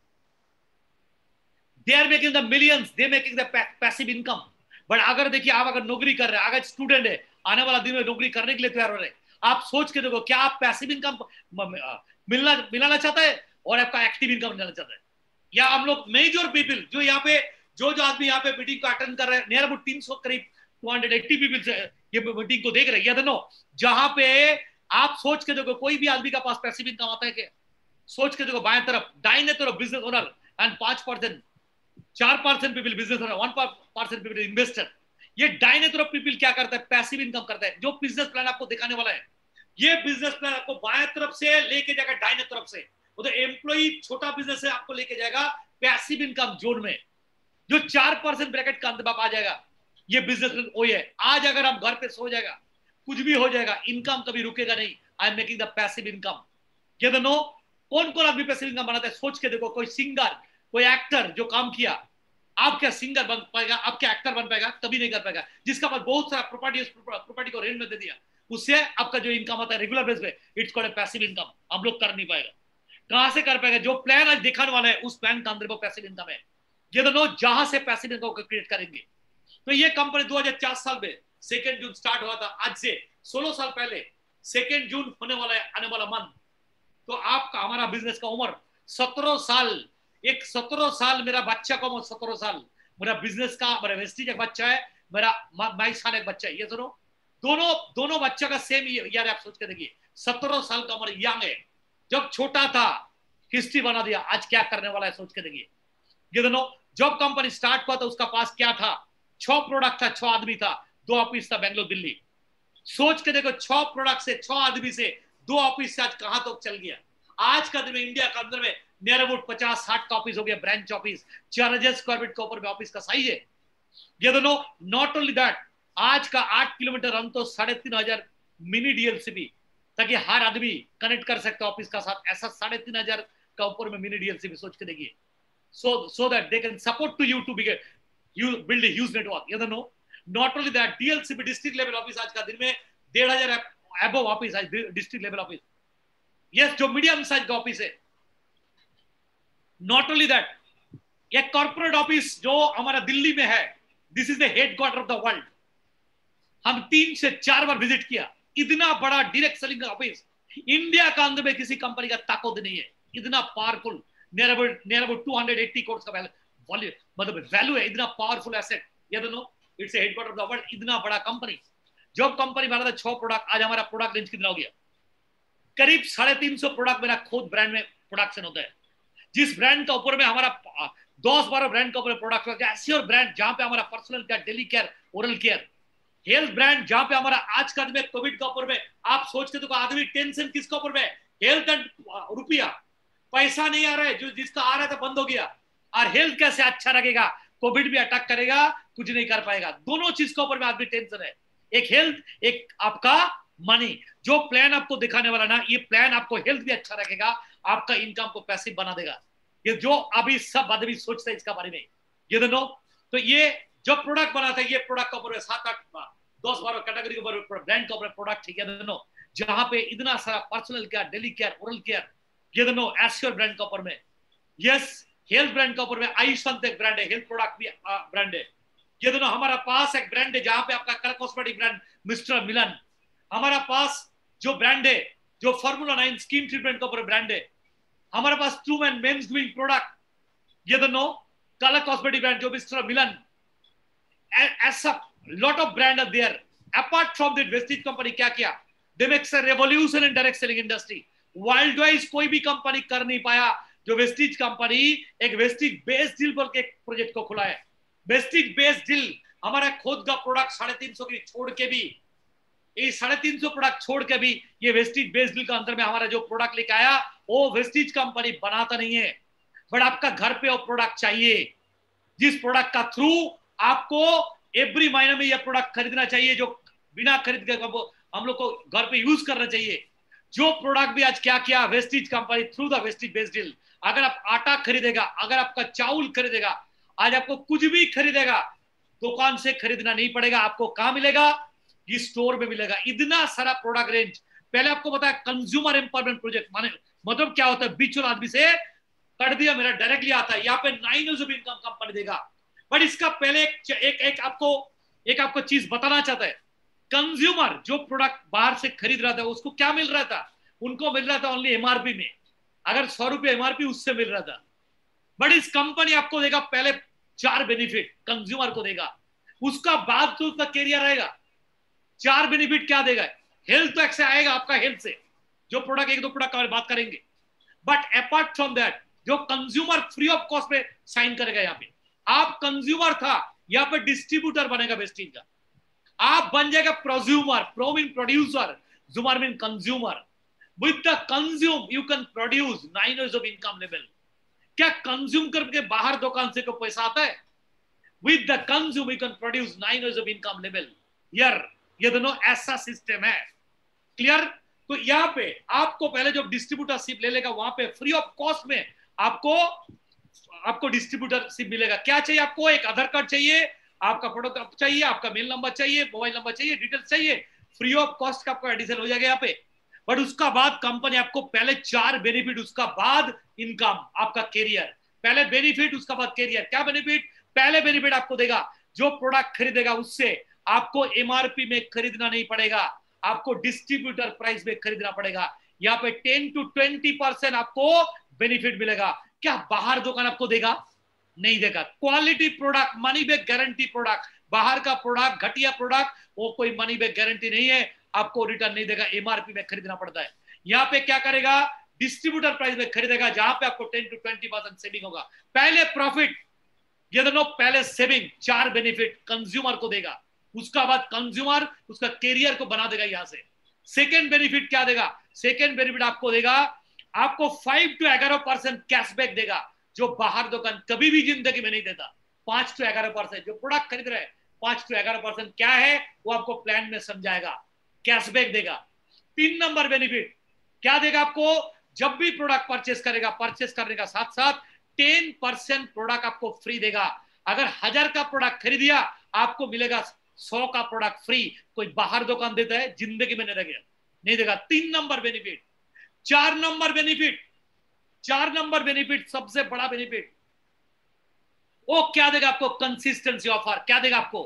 They are making the millions, they making the passive income. But अगर देखिए आप अगर नौकरी कर रहे हैं, अगर स्टूडेंट है, आने वाला दिन में नौकरी करने के लिए तैयार हो रहे हैं, आप सोच के देखो क्या आप पैसिव इनकम मिलना मिलाना चाहता है और आपका एक्टिव इनकम मिलाना चाहता है। या हम लोग मेजर पीपल जो यहाँ पे जो जो आदमी यहाँ पे मीटिंग को अटेंड कर रहे हैं, नियर अबाउट तीन सौ करीब दो सौ अस्सी पीपल ये मीटिंग को देख रहे हैं, दोनों जहां पे आप सोच के देखो कोई भी आदमी का पास पैसिव इनकम आता है क्या? सोच के देखो, बाएं तरफ दाहिने तरफ बिजनेस ओनर एंड पांच परसेंट चार percent people business owner, one percent people investor. ये दाहिने तरफ पीपल क्या करता है? पैसिव इनकम करता है। जो बिजनेस प्लान आपको दिखाने वाला है, ये बिजनेस प्लान आपको बाएं तरफ से लेके जाएगा दाहिने तरफ से। वो तो एम्प्लॉई छोटा बिजनेस है, आपको लेके जाएगा पैसिव इनकम जोन में, जो चार परसेंट ब्रैकेट का अंदर आ जाएगा। ये बिजनेस प्लान वही है। आज अगर हम घर पे सो जाएगा, कुछ भी हो जाएगा, इनकम कभी रुकेगा नहीं। I am making the passive income. ये दोनों कौन कौन आदमी पैसिव इनकम बनाता है? सोच के देखो, कोई सिंगर, कोई एक्टर जो काम किया, आप क्या सिंगर बन पाएगा? आप क्या एक्टर बन पाएगा? कभी नहीं कर पाएगा। जिसका पास बहुत सारा प्रॉपर्टी, प्रॉपर्टी को रेंट में दे दिया, उससे आपका जो इनकम आता है रेगुलर बेस पे, it's called a passive income. हम लोग कर नहीं पाएगा। कहां से कर पाएगा? जो प्लान आज दिखाने वाला है, उस प्लान के अंदर वो पैसिव इनकम है। ये दोनों जहां से पैसिव इनकम को क्रिएट करेंगे। तो ये कंपनी दो हज़ार चार साल में सेकेंड जून स्टार्ट हुआ था, आज से सोलह साल पहले सेकेंड जून होने वाला है, आने वाला मंथ। तो आपका हमारा बिजनेस का उम्र सत्रह साल, एक सत्रह साल मेरा बच्चा का उम्र सत्रह साल, मेरा बिजनेस का, मेरा वेस्टिज एक बच्चा है, मेरा बाईस साल एक बच्चा है। ये दोनों दोनों दोनों बच्चा का सेम यार, आप सोच के देखिए, सत्रह साल का उम्र, यंग है। जब छोटा था हिस्ट्री बना दिया, आज क्या करने वाला है सोच के देखिए। ये दोनों जब कंपनी स्टार्ट हुआ था उसका पास क्या था, छह प्रोडक्ट था, छह आदमी था, दो ऑफिस था बेंगलोर दिल्ली। सोच के देखो, छह प्रोडक्ट से, छह आदमी से, दो ऑफिस से आज कहां तक चल गया। आज का दिन में इंडिया के अंदर में नियर अबाउट पचास साठ का ऑफिस हो गया, ब्रांच ऑफिस, चार हजार स्क्वायर फीट के ऊपर में ऑफिस का साइज है। ये दोनों नॉट ओनली दैट, आज का आठ किलोमीटर रन तो साढ़े तीन हजार मिनी डीएलसीबी, ताकि हर आदमी कनेक्ट कर सकता है ऑफिस का साथ, ऐसा साढ़े तीन हजार का ऊपर में मिनी डीएलसीबी सोच के देखिए। So so that they can support to you to be you build a huge network. ये दोनों not only that, DLCB district level office आज का दिन में डेढ़ हजार अबव ऑफिस, आज डिस्ट्रिक्ट लेवल ऑफिस। यस, जो मीडियम साइज का ऑफिस है। नॉट ओनली दैट, एक कॉर्पोरेट ऑफिस जो हमारा दिल्ली में है, this is the headquarter of the world. हम तीन से चार बार विजिट किया, इतना बड़ा डायरेक्ट सेलिंग का ऑफिस इंडिया का अंदर में किसी कंपनी का ताकत नहीं है, इतना powerful, near about near about two hundred eighty crore का वैल्यू, मतलब वैल्यू है, इतना पावरफुल एसेट। ये दोनों it's headquarter of the world, इतना बड़ा कंपनी। जब कंपनी बना था छह प्रोडक्ट, आज हमारा प्रोडक्ट रेंज कितना हो गया, करीब साढ़े तीन सौ प्रोडक्ट मेरा खुद ब्रांड में प्रोडक्शन होता है। जिस ब्रांड का ऊपर में हमारा दस बारह ब्रांड का ऊपर प्रोडक्ट होता है, ऐसी और ब्रांड जहां पे हमारा personal care, daily care, oral care, health brand, जहां पे हमारा आज का में कोविड का ऊपर में, आप सोच के तो आदमी टेंशन किसका ऊपर में, हेल्थ एंड रुपया, पैसा नहीं आ रहा है, जो जिसका आ रहा था बंद हो गया, और हेल्थ कैसे अच्छा लगेगा, कोविड भी अटैक करेगा, कुछ नहीं कर पाएगा, दोनों चीज के ऊपर में आदमी टेंशन है। एक हेल्थ, एक आपका मनी। जो प्लान आपको दिखाने वाला ना, ये प्लान आपको हेल्थ भी अच्छा रखेगा, आपका इनकम को पैसिव बना देगा। ये जो अभी सब आदमी सोचते हैं इसका बारे में, ये दोनों, तो ये जो प्रोडक्ट बनाता है, ये प्रोडक्ट का ऊपर सात आठ दस बारह कैटेगरी के ऊपर ब्रांड का ऊपर प्रोडक्ट है, ये दोनों जहां पे इतना सारा personal care, daily care, oral care, ये दोनों एश्योर ब्रांड का ऊपर में। यस, हेल्थ ब्रांड का ऊपर में आयुष्मान एक ब्रांड है, हेल्थ प्रोडक्ट भी ब्रांड है। ये दोनों हमारा पास एक ब्रांड है जहां पे आपका colour cosmetic brand mister Milan, हमारा पास जो ब्रांड है, जो फॉर्मूला नाइन स्किन ट्रीटमेंट का ऊपर ब्रांड है, हमारे पास true man men's doing product, ये दोनों कलर कॉस्मेटिक ब्रांड जो मिस्टर मिलन, ऐसा lot of brand are there. Apart from that, Vestige company क्या किया, they makes a revolution in direct selling industry. World wise कोई भी कंपनी कर नहीं पाया जो वेस्टिज कंपनी एक वेस्टिज बेस्ड डील बोल के एक प्रोजेक्ट को खुला है। वेस्टिज बेस्ड डील, हमारा खुद का प्रोडक्ट साढ़े तीन सौ की छोड़ के भी, ये साढ़े तीन सौ प्रोडक्ट छोड़ के भी, ये वेस्टिज बेस्ड डील के अंदर में हमारा जो प्रोडक्ट लेके आया, वो वेस्टिज कंपनी बनाता नहीं है, बट आपका घर पे वो प्रोडक्ट चाहिए, जिस प्रोडक्ट का थ्रू आपको एवरी महीने में ये प्रोडक्ट खरीदना चाहिए, जो बिना खरीद के हम लोग को घर पे यूज करना चाहिए। जो प्रोडक्ट भी आज क्या किया Vestige company through the Vestige based deal, अगर आप आटा खरीदेगा, अगर आपका चावल खरीदेगा, आज आपको कुछ भी खरीदेगा, दुकान से खरीदना नहीं पड़ेगा, आपको कहां मिलेगा, ये स्टोर में मिलेगा। इतना सारा प्रोडक्ट रेंज। पहले आपको बताया कंज्यूमर एम्पावरमेंट प्रोजेक्ट माने मतलब क्या होता है, बीचों आदमी से कर दिया, मेरा डायरेक्टली आता है, यहाँ पे nine years of income company देगा। बट इसका पहले एक एक, एक आपको एक आपको चीज बताना चाहता है, कंज्यूमर जो प्रोडक्ट बाहर से खरीद रहा था उसको क्या मिल रहा था, उनको मिल रहा था ओनली एमआरपी में, अगर सौ रुपये एमआरपी उससे मिल रहा था। बट इस कंपनी आपको देगा पहले चार बेनिफिट, कंज्यूमर को देगा, उसका बाद तो उसका कैरियर रहेगा। चार बेनिफिट क्या देगा, हेल्थ टैक्स से आएगा आपका, हेल्थ से जो प्रोडक्ट, एक दो प्रोडक्ट का बात करेंगे, बट अपार्ट फ्रॉम दैट जो कंज्यूमर फ्री ऑफ कॉस्ट पे साइन करेगा, यहाँ पे आप कंज्यूमर था, यहाँ पे डिस्ट्रीब्यूटर बनेगा वेस्टिज का, आप बन जाएगा prosumer, pro mean producer, sumer mean consumer. With the consume you can produce nine years of income level. क्या कंज्यूम करके बाहर दुकान से कोई पैसा आता है? With the consume you can produce nine years of income level. यार ये दोनों ऐसा सिस्टम है, क्लियर? तो यहाँ पे आपको पहले जो डिस्ट्रीब्यूटरशिप ले लेगा, वहां पे फ्री ऑफ कॉस्ट में आपको आपको डिस्ट्रीब्यूटरशिप मिलेगा। क्या चाहिए आपको? एक आधार कार्ड चाहिए, आपका फोटो चाहिए, आपका मेल नंबर चाहिए, मोबाइल नंबर चाहिए, डिटेल्स चाहिए, फ्री ऑफ कॉस्ट का आपको एडिशन हो जाएगा यहाँ पे। बट उसका बाद कंपनी आपको पहले चार बेनिफिट, उसका बाद इनकम, आपका कैरियर, पहले बेनिफिट, उसका बाद कैरियर। क्या बेनिफिट? पहले बेनिफिट आपको देगा, जो प्रोडक्ट खरीदेगा उससे आपको एमआरपी में खरीदना नहीं पड़ेगा, आपको डिस्ट्रीब्यूटर प्राइस में खरीदना पड़ेगा। यहाँ पे टेन टू ट्वेंटी परसेंट आपको बेनिफिट मिलेगा। क्या बाहर दुकान आपको देगा? नहीं देगा। Quality product, money back guarantee product. बाहर का प्रोडक्ट, घटिया प्रोडक्ट, वो कोई मनी बैक गारंटी नहीं है, आपको रिटर्न नहीं देगा, एमआरपी में खरीदना पड़ता है। यहाँ पे क्या करेगा? डिस्ट्रीब्यूटर प्राइस में खरीदेगा, जहां पे आपको ten to twenty percent saving होगा। पहले प्रॉफिट, ये दोनों पहले सेविंग, चार बेनिफिट कंज्यूमर को देगा, उसका बाद कंज्यूमर उसका कैरियर को बना देगा यहां से। सेकेंड बेनिफिट क्या देगा? सेकेंड बेनिफिट आपको देगा, आपको फाइव टू ग्यारह परसेंट कैशबैक देगा, जो बाहर दुकान कभी भी जिंदगी में नहीं देता। पांच टू ग्यारह परसेंट जो प्रोडक्ट खरीद रहे हैं, पांच टू ग्यारह परसेंट क्या है वो आपको प्लान में समझाएगा, कैशबैक देगा। तीन नंबर बेनिफिट क्या देगा आपको? जब भी प्रोडक्ट परचेस करेगा, परचेस करने का साथ साथ टेन परसेंट प्रोडक्ट आपको फ्री देगा। अगर हजार का प्रोडक्ट खरीदिया, आपको मिलेगा सौ का प्रोडक्ट फ्री। कोई बाहर दुकान देता है? जिंदगी में नहीं देगा, नहीं देगा। तीन नंबर बेनिफिट। चार नंबर बेनिफिट, चार नंबर बेनिफिट सबसे बड़ा बेनिफिट, वो क्या देगा आपको? Consistency offer. क्या देगा आपको?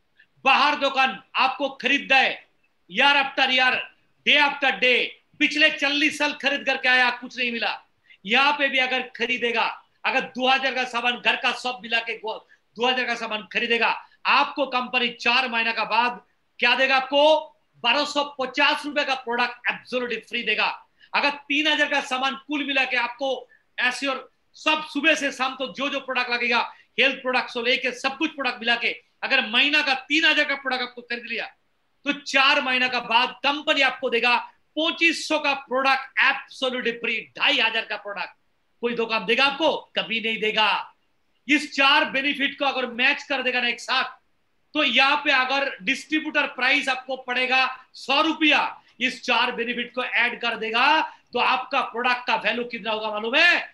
बाहर दुकान आपको खरीदता है यार आफ्टर यार, डे आफ्टर डे, पिछले चालीस साल खरीद करके आया, कुछ नहीं मिला। यहां पे भी अगर खरीदेगा, अगर दो हजार का सामान घर का सब मिला के दो हजार का सामान खरीदेगा, आपको कंपनी चार महीने का बाद क्या देगा आपको? बारह सौ पचास रुपए का प्रोडक्ट एब्सोल्युटली फ्री देगा। अगर तीन हजार का सामान कुल मिला के आपको ऐसे और सब सुबह से शाम तक जो जो प्रोडक्ट लगेगा, हेल्थ प्रोडक्ट से लेके सब कुछ प्रोडक्ट मिला के अगर महीना का तीन हजार का प्रोडक्ट आपको खरीद लिया, तो चार महीना का बाद कंपनी आपको देगा पच्चीस सौ का प्रोडक्ट एब्सोल्युटली फ्री। ढाई हजार का प्रोडक्ट कोई दुकान देगा आपको? कभी नहीं देगा। इस चार बेनिफिट को अगर मैच कर देगा ना एक साथ, तो यहाँ पे अगर डिस्ट्रीब्यूटर प्राइस आपको पड़ेगा सौ रुपया, इस चार बेनिफिट को ऐड कर देगा तो आपका प्रोडक्ट का वैल्यू कितना होगा मालूम है?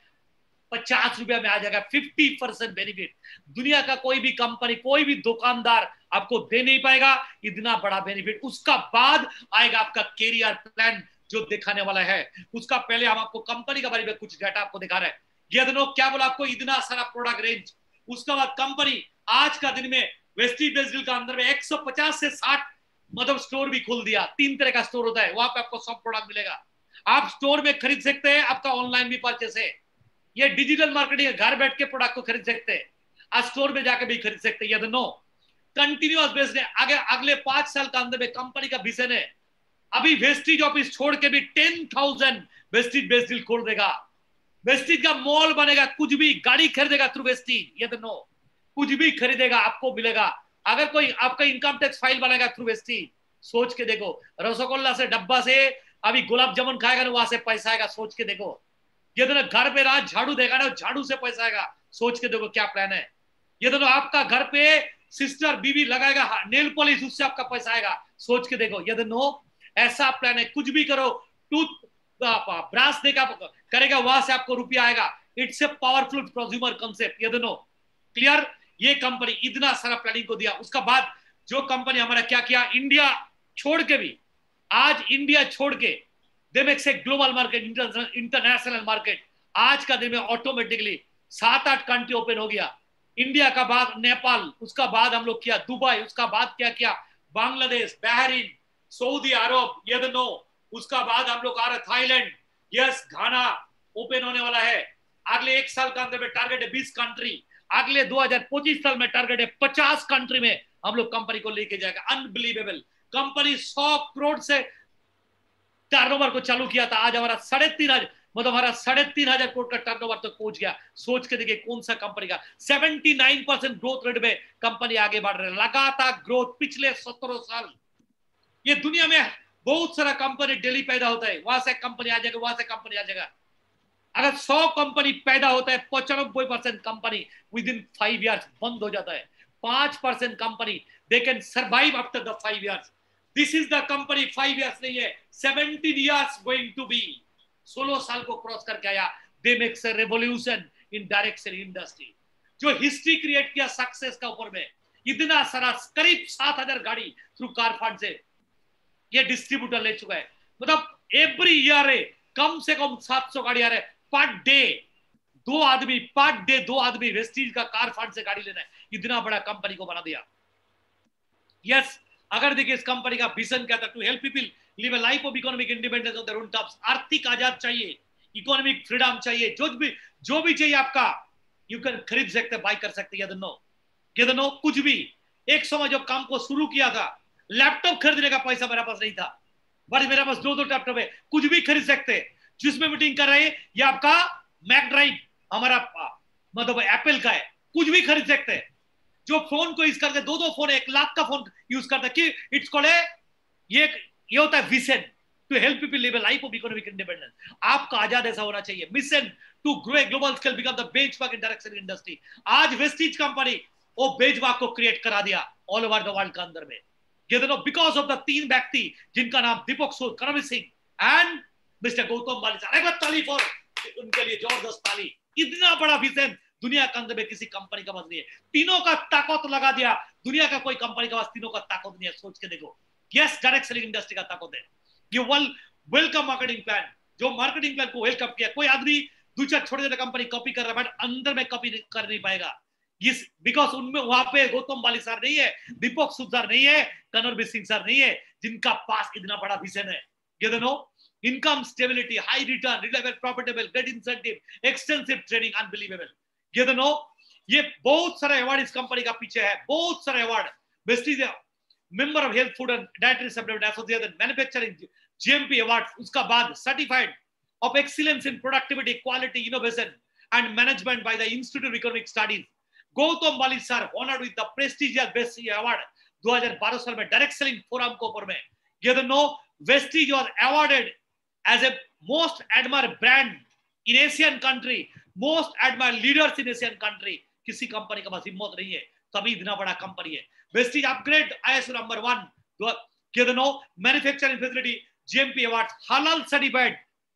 पचास रुपया में आ जाएगा। Fifty percent benefit. दुनिया का कोई भी कंपनी, कोई भी दुकानदार आपको दे नहीं पाएगा इतना बड़ा बेनिफिट। उसका बाद आएगा आपका कैरियर प्लान जो दिखाने वाला है। उसका पहले हम आपको कंपनी के बारे में कुछ डाटा आपको दिखा रहे हैं। ये दोनों क्या बोला आपको? इतना सारा प्रोडक्ट रेंज। उसका बाद कंपनी आज का दिन में वेस्टी बेस्डिल का अंदर में एक सौ पचास से साठ मतलब स्टोर भी खोल दिया। तीन तरह का स्टोर होता है, वहां पे आपको सब प्रोडक्ट मिलेगा। आप स्टोर में खरीद सकते हैं, आपका ऑनलाइन भी परचेस है। ये डिजिटल मार्केटिंग है, घर बैठ के प्रोडक्ट को खरीद सकते हैं, आज स्टोर में जाके भी खरीद सकते हैं। नो कंटिन्यूअस बेस्ड आगे अगले पांच साल का अंदर में कंपनी का विजन है, अभी वेस्टिज ऑफिस छोड़ के भी टेन थाउजेंड वेस्टिज बेस्डिल खोल देगा। वेस्टिज का मॉल बनेगा, कुछ भी गाड़ी खरीदेगा थ्रू वेस्टिज, ये तो नो कुछ भी खरीदेगा आपको मिलेगा। अगर कोई आपका इनकम टैक्स फाइल बनाएगा थ्रू वेस्टिज, सोच के देखो। रसगुल्ला से डब्बा से अभी गुलाब जामुन खाएगा ना, वहां से पैसा आएगा, सोच के देखो। ये दोनों घर पे रात झाड़ू देगा ना, झाड़ू से पैसा आएगा, सोच के देखो क्या प्लान है। ये दोनों आपका घर पे सिस्टर बीवी लगाएगा नेल पॉलिश, उससे आपका पैसा आएगा, सोच के देखो। ये दोनों ऐसा प्लान है, कुछ भी करो, टूथ ब्रश देगा करेगा, वहां से आपको रुपया आएगा। It's a powerful consumer concept. ये दोनों क्लियर? ये कंपनी इतना सारा प्लानिंग को दिया। उसका बाद जो कंपनी हमारा क्या किया, इंडिया छोड़ के भी, आज इंडिया छोड़ के they makes a global market, international market. आज का दिन में ऑटोमेटिकली सात आठ कंट्री ओपन हो गया। इंडिया का बाद नेपाल, उसका बाद हम लोग किया दुबई, उसका बाद क्या किया बांग्लादेश, बहरीन, सऊदी अरब, ये दोनों। उसका बाद हम लोग आ रहे थाईलैंड, यस घाना ओपन होने वाला है। अगले एक साल का अंदर में टारगेट है बीस कंट्री। अगले दो हजार पच्चीस साल में टारगेट है पचास कंट्री में हम लोग कंपनी को लेके जाएगा। अनबिलीवेबल। कंपनी सौ करोड़ से टर्नओवर को चालू किया था, आज हमारा साढ़े तीन हजार मतलब हमारा साढ़े तीन हजार करोड़ का टर्नओवर तक पहुंच गया। सोच के देखिए कौन सा कंपनी का उन्यासी परसेंट ग्रोथ रेट में कंपनी आगे बढ़ रही है, लगातार ग्रोथ पिछले सत्रह साल। ये दुनिया में बहुत सारा कंपनी डेली पैदा होता है, वहां से कंपनी आ जाएगा, वहां से कंपनी आ जाएगा। अगर सौ कंपनी पैदा होता है, पचानबे percent company within five years बंद हो जाता है। पांच परसेंट company they can survive after the five years. This is the company, five years नहीं है, seventeen years going to be. सोलह साल को क्रॉस करके आया। They makes a revolution in direction industry, जो हिस्ट्री क्रिएट किया सक्सेस का ऊपर में। इतना सारा करीब सात हजार गाड़ी थ्रू कार फंड से ये डिस्ट्रीब्यूटर ले चुका है। मतलब एवरी ईयर कम से कम सात सौ गाड़ी आ रहे पर डे। दो आदमी पर डे दो आदमी वेस्टीज का कार फंड से गाड़ी लेना है, इतना बड़ा कंपनी को बना दिया। यस, अगर देखिए इस कंपनी का विजन क्या था, to help people live a life of economic independence on their own terms. आर्थिक आजाद चाहिए, इकोनॉमिक फ्रीडम चाहिए, जो भी जो भी चाहिए आपका, यू कैन खरीद सकते, बाय कर सकते। ये नो ये नो कुछ भी। एक समय जब काम को शुरू किया था, लैपटॉप खरीदने का पैसा मेरे पास नहीं था, बट मेरे पास दो दो लैपटॉप है, कुछ भी खरीद सकते। जिसमें मीटिंग कर रहे हैं, ये आपका मैक ड्राइव हमारा मतलब एप्पल का है, कुछ भी खरीद सकते हैं। जो फोन को यूज करते, दो दो फोन, एक लाख का फोन यूज करता है, कि इट्स कॉल्ड ए, ये ये होता है vision to help people live a life of economic independence. आपका आजाद ऐसा होना चाहिए। Mission to grow a global scale, become the benchmark in direct selling industry. आज वेस्टीज कंपनी वो बेंचमार्क को क्रिएट करा दिया ऑल ओवर द वर्ल्ड के अंदर में। ये दोनों बिकॉज ऑफ द तीन व्यक्ति जिनका नाम दीपक सूद, करमवीर सिंह एंड मिस्टर गौतम बालिसार। एक बार ताली फॉर उनके लिए, जबरदस्त ताली। इतना बड़ा विजन दुनिया के अंदर में किसी कंपनी का पास नहीं है। तीनों का ताकत लगा दिया, दुनिया का कोई कंपनी के पास तीनों का ताकत नहीं है। सोच के देखो, यस डायरेक्ट सेलिंग इंडस्ट्री का ताकत है। ये वेल वेलकम मार्केटिंग प्लान, जो मार्केटिंग प्लान को वेलकम किया। कोई आदमी दो चार छोटे छोटे कंपनी कॉपी कर रहा है, बट अंदर में कॉपी कर नहीं पाएगा। इस बिकॉज उनमें वहां पे गौतम बालिसार नहीं है, दीपक सूद सर नहीं है, करमवीर सिंह सर नहीं है, जिनका पास इतना बड़ा विजन है। ये दोनों income stability, high return, reliable, profitable, great incentive, extensive training, unbelievable. ये दोनों ये बहुत सारे अवार्ड इस कंपनी का पीछे है, बहुत सारे award. Vestige member of health food and dietary supplement association, manufacturing GMP award, उसका बाद certified of excellence in productivity, quality, innovation and management by the institute of economic studies. Gautam Balisar honoured with the prestigious best award दो हज़ार बारह साल में direct selling forum के ऊपर में। ये दोनों Vestige was awarded as a most admired brand in Asian country, most admired leaders in Asian country। किसी कंपनी के पास हिम्मत नहीं है, तभी इतना बड़ा कंपनी है। Vestige upgrade ISO number one, ये दोनों मैन्युफैक्चरिंग फैसिलिटी, जीएमपी अवार्ड, हलाल certified.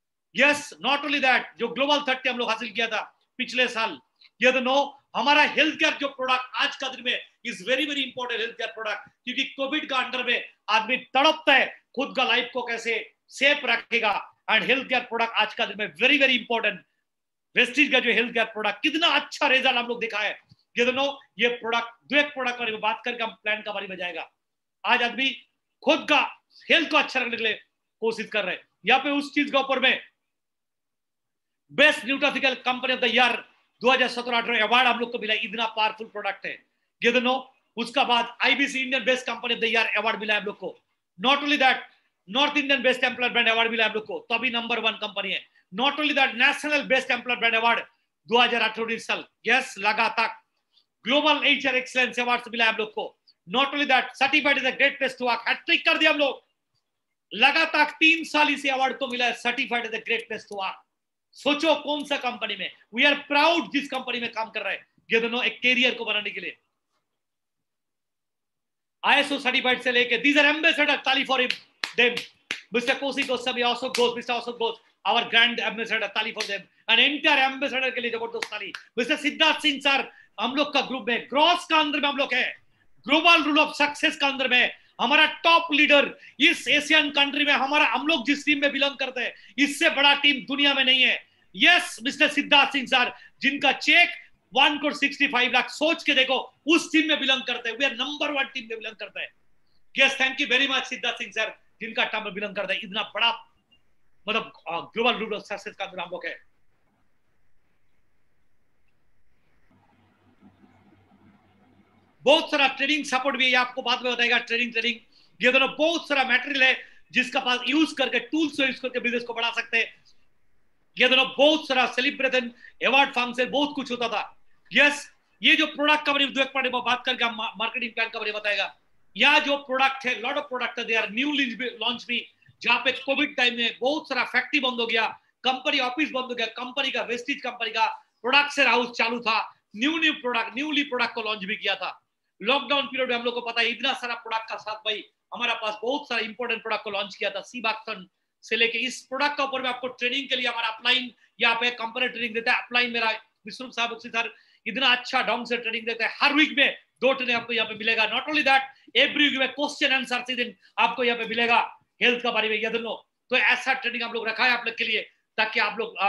Yes, not only that, जो ग्लोबल थर्टी हम लोग हासिल किया था पिछले साल। ये दोनों हमारा हेल्थ केयर जो प्रोडक्ट आज का दिन में is very very important health care product, क्योंकि कोविड का अंडर में आदमी तड़पता है, खुद का लाइफ को कैसे सेफ रखेगा, एंड हेल्थ केयर प्रोडक्ट आज का दिन में वेरी वेरी इंपॉर्टेंट। वेस्टीज का जो हेल्थ केयर प्रोडक्ट कितना अच्छा रिजल्ट हम लोग देखा है। ये दोनों ये प्रोडक्ट दो एक प्रोडक्ट बारे में बात करके हम प्लान का बारे में जाएगा। आज आदमी खुद का हेल्थ को अच्छा रखने के लिए कोशिश कर रहे हैं। यहाँ पे उस चीज के ऊपर में best nutraceutical company of the year दो हज़ार सत्रह अठारह अवार्ड हम लोग को मिला। इतना पावरफुल प्रोडक्ट है ये दोनों। उसका बाद IBC Indian best company of the year award मिला हम लोग को। Not only that, north Indian best employer brand award मिला हम लोग को, तभी नंबर वन कंपनी है। Not only that, national best employer brand award दो हज़ार अठारह साल, यस लगातार ग्लोबल एचआर एक्सीलेंस अवार्ड मिला हम लोग को। Not only that, certified is a great place to work, hattrick कर दिया हम लोग। लगातार तीन साल इसे अवार्ड को मिला है, certified is a great place to work. सोचो कौन सा कंपनी में, वी आर प्राउड जिस कंपनी में काम कर रहे हैं। ये दोनों एक कैरियर को बनाने के लिए आईएसओ सर्टिफाइड से लेके दीज आर एम्बेसडर, ताली for them. Mister Kosi Goswami also goes, Mister also goes, our grand ambassador, ताली for them, an entire ambassador के लिए जबरदस्त ताली। मिस्टर सिद्धार्थ सिंह सर हम लोग का ग्रुप में, ग्रॉस का अंदर में हम लोग है, ग्लोबल रूल ऑफ सक्सेस का अंदर में हमारा टॉप लीडर इस एशियन कंट्री में, हमारा हम लोग जिस टीम में बिलोंग करते हैं, इससे बड़ा टीम दुनिया में नहीं है। Yes mister Siddharth Singh sir, जिनका cheque one crore sixty five lakh, सोच के देखो उस टीम में बिलोंग करते हैं। We are number one team में बिलोंग करते हैं। Yes, thank you very much Siddharth Singh sir, जिनका टर्म में बिलोंग करता है। इतना बड़ा मतलब ग्लोबल रूल ऑफ सक्सेस का हम लोग है। बहुत सारा ट्रेडिंग सपोर्ट भी है, आपको बाद में बताएगा। ट्रेडिंग ट्रेडिंग ये दोनों बहुत सारा मटेरियल है जिसका पास यूज करके, टूल्स यूज करके बिजनेस को बढ़ा सकते हैं। ये दोनों बहुत सारा सेलिब्रेशन, अवार्ड फंक्शन, बहुत कुछ होता था। यस, ये जो प्रोडक्ट का बारे में बात करके हम मार्केटिंग प्लान का बारे में बताएगा। या जो प्रोडक्ट है, लॉट ऑफ प्रोडक्ट है, दे आर न्यू लॉन्च भी, जहां पे कोविड टाइम में बहुत सारा फैक्ट्री बंद हो गया, कंपनी ऑफिस बंद हो गया, कंपनी का वेस्टीज कंपनी का प्रोडक्शन हाउस चालू था, new new product newly product को लॉन्च भी किया था। लॉकडाउन पीरियड में हम लोग को पता है इतना सारा प्रोडक्ट का साथ भाई हमारा पास बहुत सारा इंपॉर्टेंट प्रोडक्ट को लॉन्च किया था, सीबाक्सन से लेके इस प्रोडक्ट का ऊपर में आपको ट्रेनिंग के लिए हमारा अपलाइन यहाँ पे कंपनी ट्रेनिंग देता है। अपलाइन मेरा विश्रुप साहब सर इतना अच्छा ढंग से ट्रेनिंग देता है, हर वीक में दो ट्रेनिंग आपको यहाँ पे मिलेगा। Not only that, every week में क्वेश्चन आंसर सीजन आपको यहाँ पे मिलेगा हेल्थ का बारे में। ये दोनों तो ऐसा ट्रेनिंग हम लोग रखा है आप लोग के लिए, ताकि आप लोग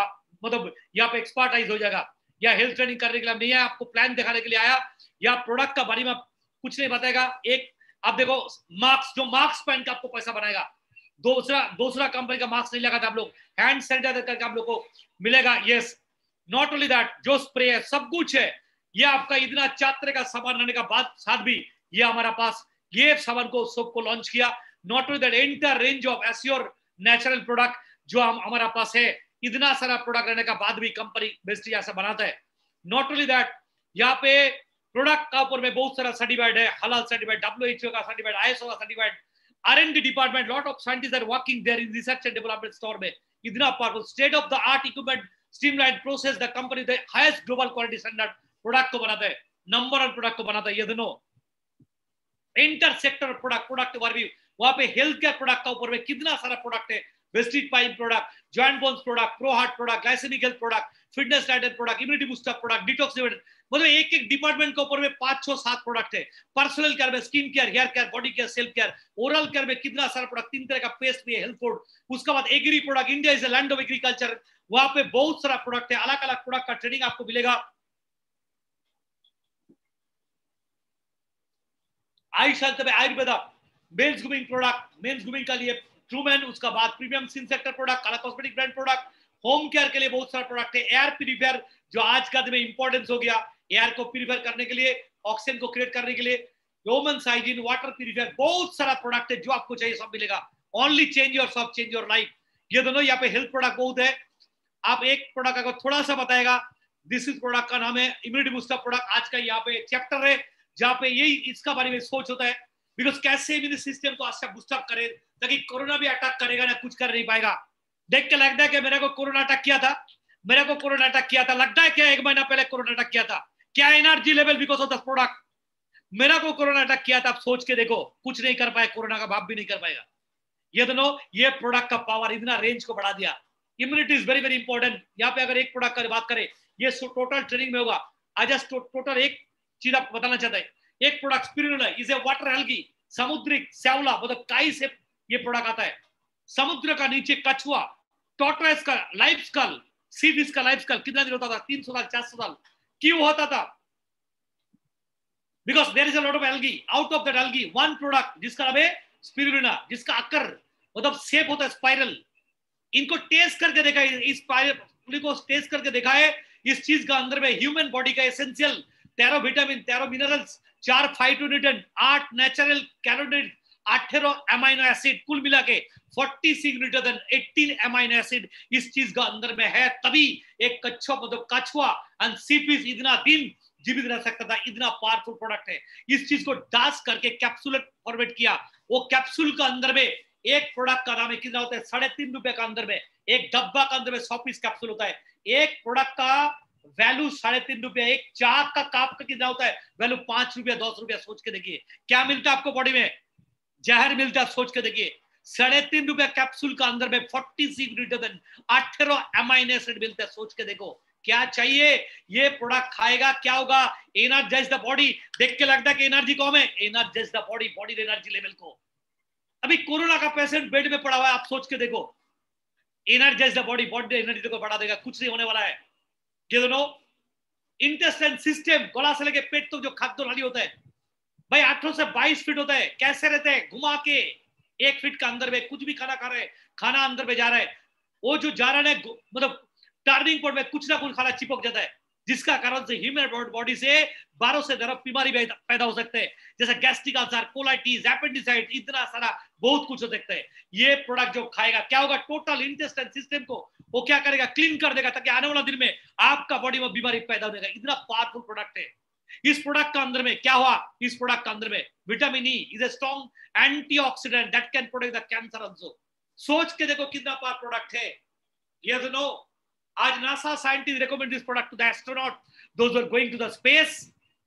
मतलब यहाँ पे एक्सपर्टाइज हो जाएगा, या हेल्थ ट्रेनिंग करने के लिए नहीं है, आपको प्लान दिखाने के लिए आया, या प्रोडक्ट का बारे में कुछ नहीं बताएगा। एक आप देखो मार्क्स, जो मार्क्स पहन के आपको पैसा बनाएगा, दूसरा दूसरा कंपनी का मार्क्स नहीं लगाता आप लोग, हैंड सैनिटाइजर करके आप लोग को मिलेगा। यस, नॉट ओनली दैट, जो स्प्रे है सब कुछ है, ये आपका इतना चात्रे का सामान रहने का बाद साथ भी ये हमारा पास ये सामान को सबको लॉन्च किया। Not only that, entire range of Assure natural product जो हम हमारा पास है, इतना सारा प्रोडक्ट रहने का बाद भी कंपनी बेस्टी ऐसा बनाता है। नॉट ओनली दैट, यहाँ पे प्रोडक्ट का ऊपर में बहुत सारा सर्टिफाइड है, हलाल सर्टिफाइड, डब्ल्यूएचओ का सर्टिफाइड, आईएसओ का certified, RND department, lot of scientist are working there in research and development store में, इतना powerful state of the art equipment, streamline process, the company the highest global quality standard product को बनाता है, number one product को बनाता है। ये दोनों inter sector product product overview, वहां पे हेल्थ केयर प्रोडक्ट का ऊपर में कितना सारा प्रोडक्ट है, Vestige pipe product, joint bones product, pro heart product, glycemic health product, fitness diet product, immunity booster product, detox, मतलब एक एक डिपार्टमेंट के ऊपर में पांच छह सात प्रोडक्ट है। पर्सनल केयर में skin care, hair care, body care, self care, oral care में कितना सारा प्रोडक्ट, तीन तरह का पेस्ट भी है, हेल्थ फूड। उसके बाद agri product, India is a land of agriculture, वहां पे बहुत सारा प्रोडक्ट है, अलग अलग प्रोडक्ट का ट्रेनिंग आपको मिलेगा। आयुष हेल्थ में Ayurveda, men's grooming product, men's grooming का लिए ट्रूमैन, उसका बाद premium sin sector product, colour cosmetic brand product, home care के लिए बहुत सारा प्रोडक्ट है, एयर प्यूरिफायर जो आज का दिन में इंपॉर्टेंस हो गया, एयर को प्यूरिफाई करने के लिए, ऑक्सीजन को क्रिएट करने के लिए, ह्यूमन हाइजीन, वाटर प्यूरिफायर, बहुत सारा प्रोडक्ट है, जो आपको चाहिए सब मिलेगा। ओनली चेंज योर सब, चेंज योर लाइफ। ये दोनों यहाँ पे हेल्थ प्रोडक्ट बहुत है। आप एक प्रोडक्ट को थोड़ा सा बताएगा, दिस इज प्रोडक्ट का नाम है इम्यूनिटी बूस्टर प्रोडक्ट। आज का यहाँ पे चैप्टर है जहाँ पे यही इसका बारे में सोच होता है, बिकॉज कैसे इम्यूनिटी सिस्टम को अच्छा बूस्टअप करे ताकि कोरोना भी अटैक करेगा ना, कुछ कर नहीं पाएगा। देख के लगता है कि मेरे को कोरोना अटैक किया था, मेरे को कोरोना अटैक किया था, लगता है क्या एक महीना पहले कोरोना अटैक किया था, क्या energy level because of the product, मेरा को कोरोना अटैक किया था। आप सोच के देखो, कुछ नहीं कर पाए, कोरोना का बाप भी नहीं कर पाएगा। ये दोनों, ये प्रोडक्ट का पावर इतना रेंज को बढ़ा दिया। Immunity is very very important. यहाँ पे अगर एक प्रोडक्ट की बात करें, ये टोटल ट्रेनिंग में होगा। आज टोटल एक चीज आपको बताना चाहता है, एक product spirulina is a water algae, समुद्रिक श्यावला, मतलब काई से ये प्रोडक्ट आता है। समुद्र का नीचे कछुआ, टॉर्टोइस का लाइफ स्कल, सी फिश का लाइफ स्कल कितना दिन होता था, तीन सौ साल चार सौ साल। क्यों होता था? Because there is a lot of algae, out of that algae one product जिसका नाम है स्पिरुलिना, जिसका आकर मतलब शेप होता है स्पाइरल। इनको टेस्ट करके देखा है, इस स्पाइरल को टेस्ट करके देखा है, इस चीज का अंदर में ह्यूमन बॉडी का एसेंशियल तेरह विटामिन, तेरह मिनरल्स, चार फाइटोन्यूट्रिएंट, आठ नेचुरल कैरोटीन, अठारह अमीनो एसिड, कुल मिला के छियालीस ग्रेटर देन अठारह अमीनो एसिड इस चीज का अंदर में है। तभी एक कछुआ मतलब कछुआ एंड सी फिश इतना दिन जीवित रह सकता था, इतना पावरफुल प्रोडक्ट है। इस चीज को डास करके कैप्सूल फॉर्मेट किया। वो कैप्सूल का अंदर में एक प्रोडक्ट का नाम है, कितना होता है, साढ़े तीन रुपए का अंदर में एक डब्बा का अंदर में सौ पीस कैप्सूल होता है। एक प्रोडक्ट का वैल्यू साढ़े तीन रुपया, एक चाय का कप का कितना होता है वैल्यू पांच रुपया दस रुपया। सोच के देखिए क्या मिलता है आपको बॉडी में, जहर मिलता है। सोच के देखिए साढ़े तीन रुपया कैप्सूल का अंदर में फोर्टी सिक्स ग्रेटर देन अठारह अमीनो एसिड मिलता है। सोच के देखो क्या चाहिए, ये प्रोडक्ट खाएगा क्या होगा, एनर्जाइज द बॉडी। देख के लगता है कि एनर्जी कम है, energize the body, body energy level को। अभी कोरोना का पेशेंट बेड में पड़ा हुआ है, आप सोच के देखो, energize the body, body energy को बढ़ा देगा, कुछ नहीं होने वाला है। ये दोनों इंटेस्टाइन सिस्टम, गला से लेके पेट तक तो जो खाद्य नाली होता है भाई अठारह से बाईस फीट होता है। कैसे रहते हैं, घुमा के एक फीट का अंदर में कुछ भी खाना खा रहे हैं, खाना अंदर में जा रहा है, वो जो जा रहा है मतलब टर्निंग पॉइंट में कुछ ना कुछ खाना चिपक जाता है, जिसका कारण से ह्यूमन बॉडी से बारह से ज्यादा बीमारी पैदा हो सकते हैं, जैसे गैस्ट्रिक अल्सर, कोलाइटिस, एपेंडिसाइट, इतना सारा बहुत कुछ हो सकता है। ये प्रोडक्ट जो खाएगा क्या होगा, टोटल इंटेस्टाइन सिस्टम को वो क्या करेगा, क्लीन कर देगा, ताकि आने वाला दिन में आपका बॉडी में बीमारी पैदा होगा। इतना पावरफुल प्रोडक्ट है। इस प्रोडक्ट का अंदर में क्या हुआ, इस प्रोडक्ट का अंदर में vitamin E is a strong antioxidant that can protect the cancer also. सोच के देखो कितना पावर प्रोडक्ट है। ये तो नो, आज NASA scientist recommend this product to the astronaut those who are going to the space.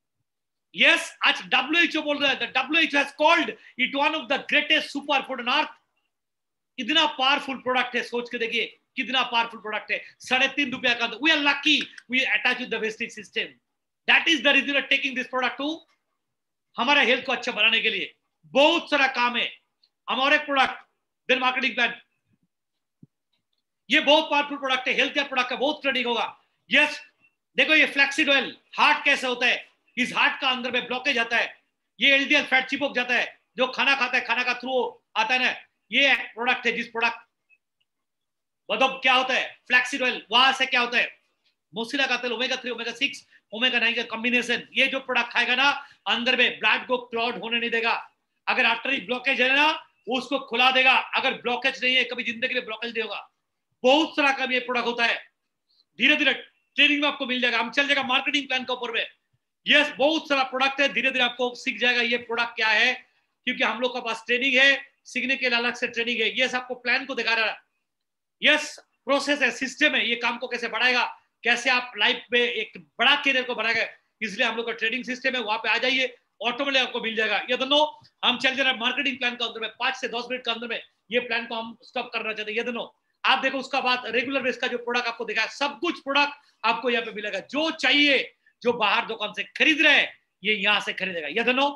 Yes, आज WHO बोल रहा है, the WHO has called it one of the greatest super food on earth. इतना powerful product है, सोच के देखिए कितना पावरफुल प्रोडक्ट है। साढ़े तीन रुपया का, we are lucky we attach with the Vestige system. That is the reason of taking this product to हमारा हेल्थ को अच्छा बनाने के लिए। बहुत सारा काम है। हमारे प्रोडक्ट देन मार्केटिंग प्लान, ये बहुत पावरफुल प्रोडक्ट है, हेल्थ केयर प्रोडक्ट का बहुत ट्रेडिंग होगा। यस, देखो ये फ्लैक्सीड ऑयल, हार्ट कैसे होता है, इस हार्ट का अंदर में ब्लॉकेज आता है, ये एलडीएल फैट चिपक जाता है, जो खाना खाता है खाना का थ्रू आता है ना, ये प्रोडक्ट है, जिस प्रोडक्ट मतलब क्या होता है फ्लैक्सीड ऑयल, वहां से क्या होता है मोसिला का तेल, omega three omega six omega nine का कॉम्बिनेशन, ये जो प्रोडक्ट खाएगा ना अंदर में ब्लड को क्लॉट होने नहीं देगा। अगर आर्टरी ब्लॉकेज है ना उसको खुला देगा, अगर ब्लॉकेज नहीं है कभी जिंदगी में ब्लॉकेज नहीं होगा। बहुत सारा काम ये प्रोडक्ट होता है, धीरे धीरे ट्रेनिंग में आपको मिल जाएगा, हम चल जाएगा मार्केटिंग प्लान के ऊपर में। यस, बहुत सारा प्रोडक्ट है, धीरे धीरे आपको सीख जाएगा ये प्रोडक्ट क्या है, क्योंकि हम लोग का पास ट्रेनिंग है, सीखने के लिए अलग से ट्रेनिंग है। यस, आपको प्लान को दिखा रहा है, यस प्रोसेस है, सिस्टम है, ये काम को कैसे बढ़ाएगा, कैसे आप लाइफ में एक बड़ा करियर को बढ़ाएगा, इसलिए हम लोग का ट्रेडिंग सिस्टम है, वहां पे आ जाइए, ऑटोमेटिक आपको मिल जाएगा। ये दोनों हम चल रहे मार्केटिंग प्लान के अंदर में पांच से दस मिनट के अंदर में ये प्लान को हम स्टॉप करना चाहते हैं। ये दोनों आप देखो, उसका बाद रेगुलर बेस का जो प्रोडक्ट आपको दिखा है, सब कुछ प्रोडक्ट आपको यहाँ पे मिलेगा, जो चाहिए, जो बाहर दुकान से खरीद रहे हैं ये यहां से खरीदेगा। ये दोनों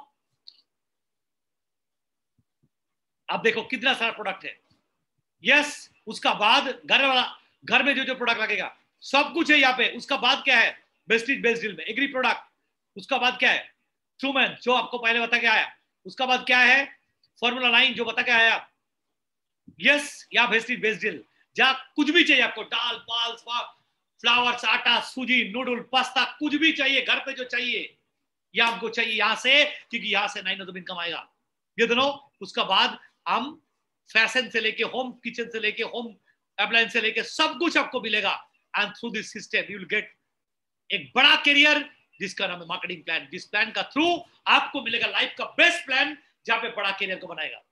आप देखो कितना सारा प्रोडक्ट है। यस, उसका बाद घर वाला घर में जो जो प्रोडक्ट लगेगा सब कुछ है यहाँ पे। उसका बाद क्या है बेस्टिज बेस्ट डील में एग्री प्रोडक्ट, उसका बाद क्या है ट्रूमैन जो आपको पहले बता के आया, उसका बाद क्या है फॉर्मूला नाइन जो बता के आया। यस, या बेस्टिज बेस्ट डील, जहां कुछ भी चाहिए आपको, दाल पाल फ्लावर्स आटा सूजी नूडल पास्ता कुछ भी चाहिए घर पे जो चाहिए ये आपको चाहिए यहाँ से, क्योंकि यहाँ से नाइन ऑफ इनकम आएगा। ये दोनों उसका बाद हम फैशन से लेके होम किचन से लेके होम अप्लायंस से लेके सब कुछ आपको मिलेगा, and through this system you will get एक बड़ा करियर जिसका नाम है मार्केटिंग प्लान। जिस प्लान का थ्रू आपको मिलेगा लाइफ का बेस्ट प्लान, जहां पे बड़ा करियर को बनाएगा।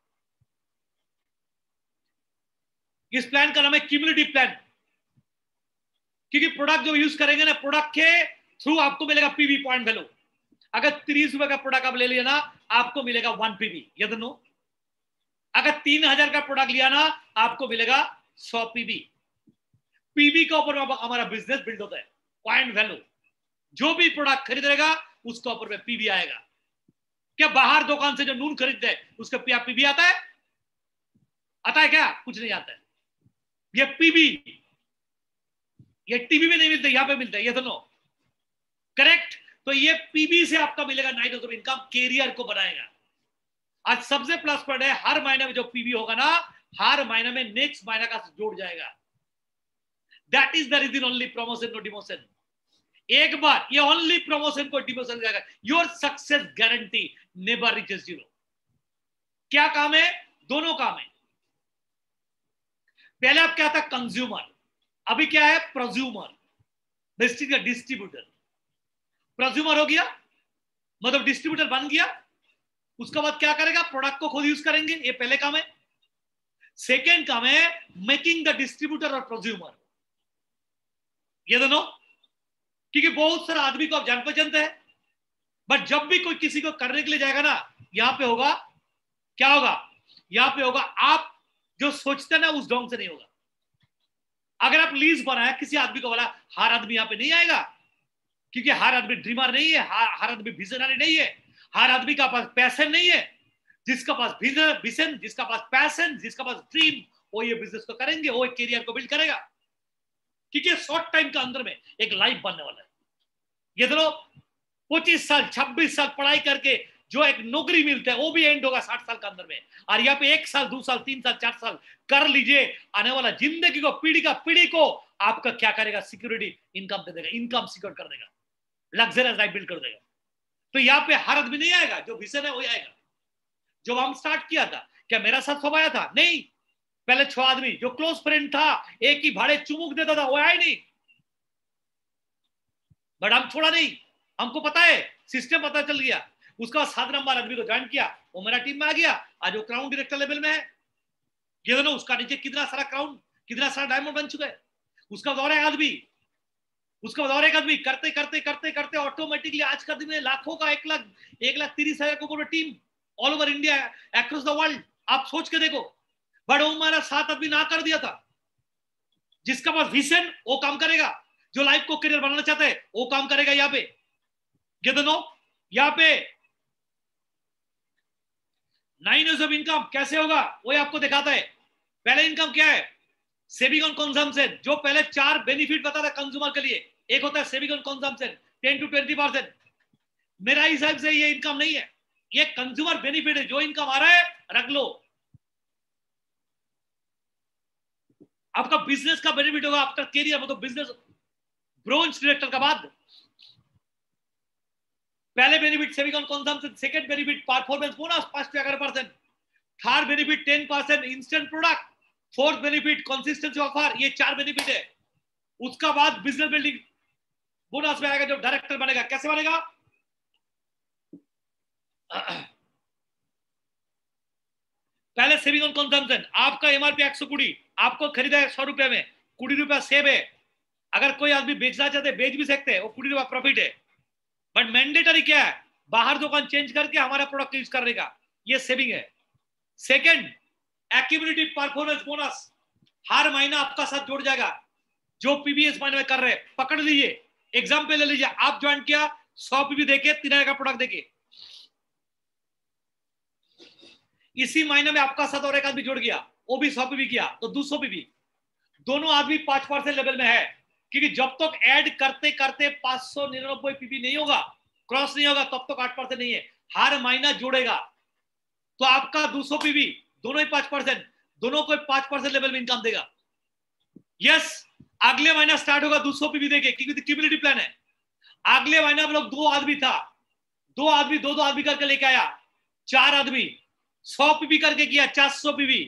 इस प्लान का नाम है क्यूमुलेटिव प्लान, क्योंकि प्रोडक्ट जो यूज करेंगे ना प्रोडक्ट के थ्रू आपको मिलेगा पीवी पॉइंट वैल्यू। अगर तीस रुपए का प्रोडक्ट आप ले लिया ना आपको मिलेगा वन पीवी, ये दोनों। अगर तीन हजार का प्रोडक्ट लिया ना आपको मिलेगा सौ पीवी। पीवी के ऊपर हमारा बिजनेस बिल्ड होता है, पॉइंट वैल्यू। जो भी प्रोडक्ट खरीदेगा उसके ऊपर में पीवी आएगा। क्या बाहर दुकान से जो नून खरीदते हैं उसका पीवी आता है? आता है क्या? कुछ नहीं आता है। ये पीवी ये टीवी में नहीं मिलता, यहां पे मिलता है, ये दोनों करेक्ट। तो ये पीवी से आपका मिलेगा नाइन ऑफ इनकम, कैरियर को बनाएगा। आज सबसे प्लस पॉइंट है हर महीने में जो पीवी होगा ना हर महीने में नेक्स्ट महीने का जोड़ जाएगा। That is the reason only promotion no demotion. एक बार ये ओनली प्रमोशन को डिमोशन जाएगा, your success guarantee never reaches zero. क्या काम है? दोनों काम है। पहले आप क्या था कंज्यूमर, अभी क्या है प्रोज्यूमर, डिस्ट्रीब्यूटर। प्रोज्यूमर हो गया मतलब डिस्ट्रीब्यूटर बन गया, उसके बाद क्या करेगा प्रोडक्ट को खुद यूज करेंगे, ये पहले काम है। सेकेंड काम है मेकिंग द डिस्ट्रीब्यूटर और प्रोज्यूमर, ये दोनों। क्योंकि बहुत सारा आदमी को आप जान पहचानते हैं, बट जब भी कोई किसी को करने के लिए जाएगा ना यहां पे होगा क्या होगा, यहां पे होगा आप जो सोचते हैं ना उस ढंग से नहीं होगा। अगर आप लीज बनाया किसी आदमी को बोला, हर आदमी यहां पे नहीं आएगा, क्योंकि हर आदमी ड्रीमर नहीं है, हर, हर आदमी विजनरी नहीं है, हर आदमी का पास पैशन नहीं है। जिसका पास विजन, जिसका पास पैशन, जिसका पास ड्रीम, वो ये बिजनेस को करेंगे, वो एक करियर को बिल्ड करेगा, क्योंकि शॉर्ट टाइम के अंदर में एक लाइफ बनने वाला है। ये दोनों पच्चीस साल छब्बीस साल पढ़ाई करके जो एक नौकरी मिलता है वो भी एंड होगा साठ साल के अंदर में। और यहाँ पे एक साल दो साल तीन साल चार साल कर लीजिए, आने वाला जिंदगी को पीढ़ी का पीढ़ी को आपका क्या करेगा, सिक्योरिटी इनकम दे देगा, इनकम सिक्योर कर देगा, लग्जरियस लाइफ बिल्ड कर देगा। तो यहाँ पे हर आदमी नहीं आएगा, जो विजन है वही आएगा। जब हम स्टार्ट किया था क्या मेरा साथ सब आया था? नहीं, पहले छह आदमी जो क्लोज फ्रेंड था एक ही भाड़े चुमुक देता था वो आया नहीं, बट हम छोड़ा नहीं, हमको पता है सिस्टम पता चल गया। उसका बाद सात नंबर आदमी को ज्वाइन किया, वो मेरा टीम में आ गया, आज वो क्राउन डायरेक्टर लेवल में है। ये दोनों उसका नीचे कितना सारा क्राउन कितना सारा डायमंड बन चुका है। उसका दौर है आदमी, उसका दौर एक आदमी करते करते करते करते ऑटोमेटिकली आज का दिन में लाखों का एक लाख एक लाख तीस हजार को team all over India across the world, आप सोच के देखो। बट वो हमारा सात आदमी ना कर दिया था। जिसका पास विजन वो काम करेगा, जो लाइफ को करियर बनाना चाहता है वो काम करेगा। यहाँ पे ये दोनों यहाँ पे नाइन इयर्स ऑफ इनकम कैसे होगा वो आपको दिखाता है। पहले इनकम क्या है, सेविंग ऑन कंजम्पशन, जो पहले चार बेनिफिट बता था कंज्यूमर के लिए, एक होता है saving on consumption ten to twenty percent. मेरा हिसाब से ये इनकम नहीं है, ये कंज्यूमर बेनिफिट है। जो इनकम आ रहा है रख लो। आपका बिजनेस का बेनिफिट होगा, आपका कैरियर मतलब बिजनेस ब्रोंज डायरेक्टर का बाद पहले benefit saving on consumption, second benefit performance bonus पांच से ग्यारह percent, third benefit ten percent instant product, fourth benefit consistency offer. ये चार बेनिफिट है। उसका बाद बिजनेस बिल्डिंग बोनस में आएगा जो डायरेक्टर बनेगा। कैसे बनेगा? पहले सेविंग ऑन कंजम्पशन, आपका एमआरपी एक सौ कुड़ी, आपको खरीदा है सौ रुपए में, कुड़ी रुपया सेव है। अगर कोई आदमी बेचना चाहते बेच भी सकते हैं, वो कुड़ी रुपया प्रॉफिट है। बट मैंडेटरी क्या है? बाहर दुकान चेंज करके हमारा प्रोडक्ट यूज करने का, ये सेविंग है। सेकंड, एक्यूमुलेटिव परफॉर्मेंस बोनस, हर महीना आपका साथ जुड़ जाएगा। जो पीबीएस महीने में कर रहे हैं, पकड़ लीजिए, एग्जाम्पल ले लीजिए, आप ज्वाइन किया सौ पीबी देके तीन हजार का प्रोडक्ट देके, इसी महीने में आपका साथ और एक आदमी जुड़ गया, वो भी सौ पीबी किया, तो दो सौ पीबी, दोनों आदमी पांच परसेंट लेवल में है। क्योंकि जब तक ऐड करते करते पांच सौ निन्यानवे पीबी नहीं होगा, क्रॉस नहीं होगा, तब तक आठ परसेंट नहीं है। हर महीना जोड़ेगा तो आपका दो सौ पीबी, दोनों ही पांच परसेंट, दोनों को पांच परसेंट लेवल में इनकम देगा। यस, अगले महीना स्टार्ट होगा दो सौ पीबी देके, क्योंकि क्यूमुलेटिव प्लान है। अगले महीना हम लोग दो आदमी था, दो आदमी दो दो आदमी करके लेके आया, चार आदमी सौ पीबी करके किया, चार सौ पीबी।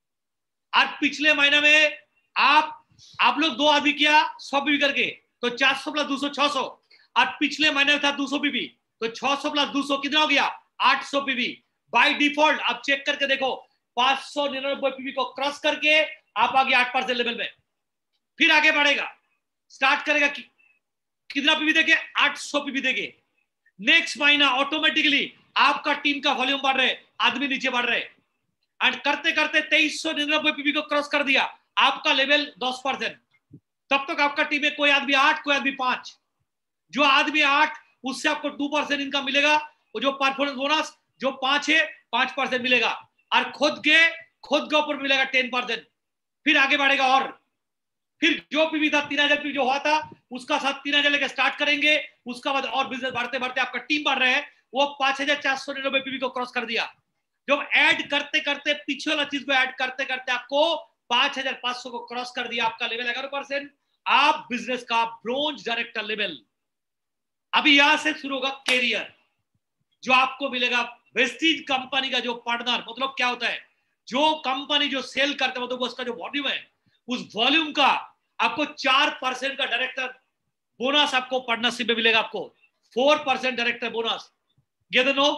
और पिछले महीने में आप आप लोग दो आदमी किया सौ पीबी करके, तो चार सौ प्लस दो सौ छह सौ। और पिछले महीने में था दो सौ पीबी, तो छह सौ प्लस दो सौ कितना हो गया? आठ सौ पीबी। बाय डिफॉल्ट आप चेक करके देखो, पांच सौ निन्यानवे पीबी को क्रॉस करके आप आगे आठ परसेंट लेवल में, फिर आगे बढ़ेगा, स्टार्ट करेगा कि, कितना पीबी देके? आठ सौ पीबी देके। नेक्स्ट महीना ऑटोमेटिकली आपका टीम का वॉल्यूम बढ़ रहे, आदमी नीचे बढ़ रहे, एंड करते करते तेईस सौ निन्यानवे पीबी को क्रॉस कर दिया, आपका लेवल दस परसेंट। तब तक आपका टीम में कोई आदमी आठ, कोई आदमी पांच। जो आदमी आठ, उससे आपको दो परसेंट इनकम मिलेगा, और जो परफॉर्मेंस बोनस जो पांच है, पांच परसेंट मिलेगा, और खुद के खुद के ऊपर मिलेगा टेन परसेंट। फिर आगे बढ़ेगा, और फिर जो पीबी था तीन हजार पीबी जो हुआ था, उसका साथ तीन हजार लेकर स्टार्ट करेंगे। उसका बाद और बिजनेस बढ़ते बढ़ते आपका टीम बढ़ रहा है, वो पांच हजार चार सौ निन्यानवे पीबी को क्रॉस कर दिया। जब ऐड करते करते पीछे वाला चीज को ऐड करते करते आपको पांच हजार पांच सौ को क्रॉस कर दिया, आपका लेवल ग्यारह परसेंट, आप बिजनेस का ब्रोंज डायरेक्टर लेवल। अभी यहां से शुरू होगा कैरियर, जो आपको मिलेगा वेस्टीज कंपनी का जो पार्टनर। मतलब क्या होता है? जो कंपनी जो सेल करते मतलब उसका जो वॉल्यूम है, उस वॉल्यूम का आपको चार परसेंट का डायरेक्टर बोनस आपको पार्टनरशिप में मिलेगा। आपको फोर परसेंट डायरेक्टर बोनस, ये दोनों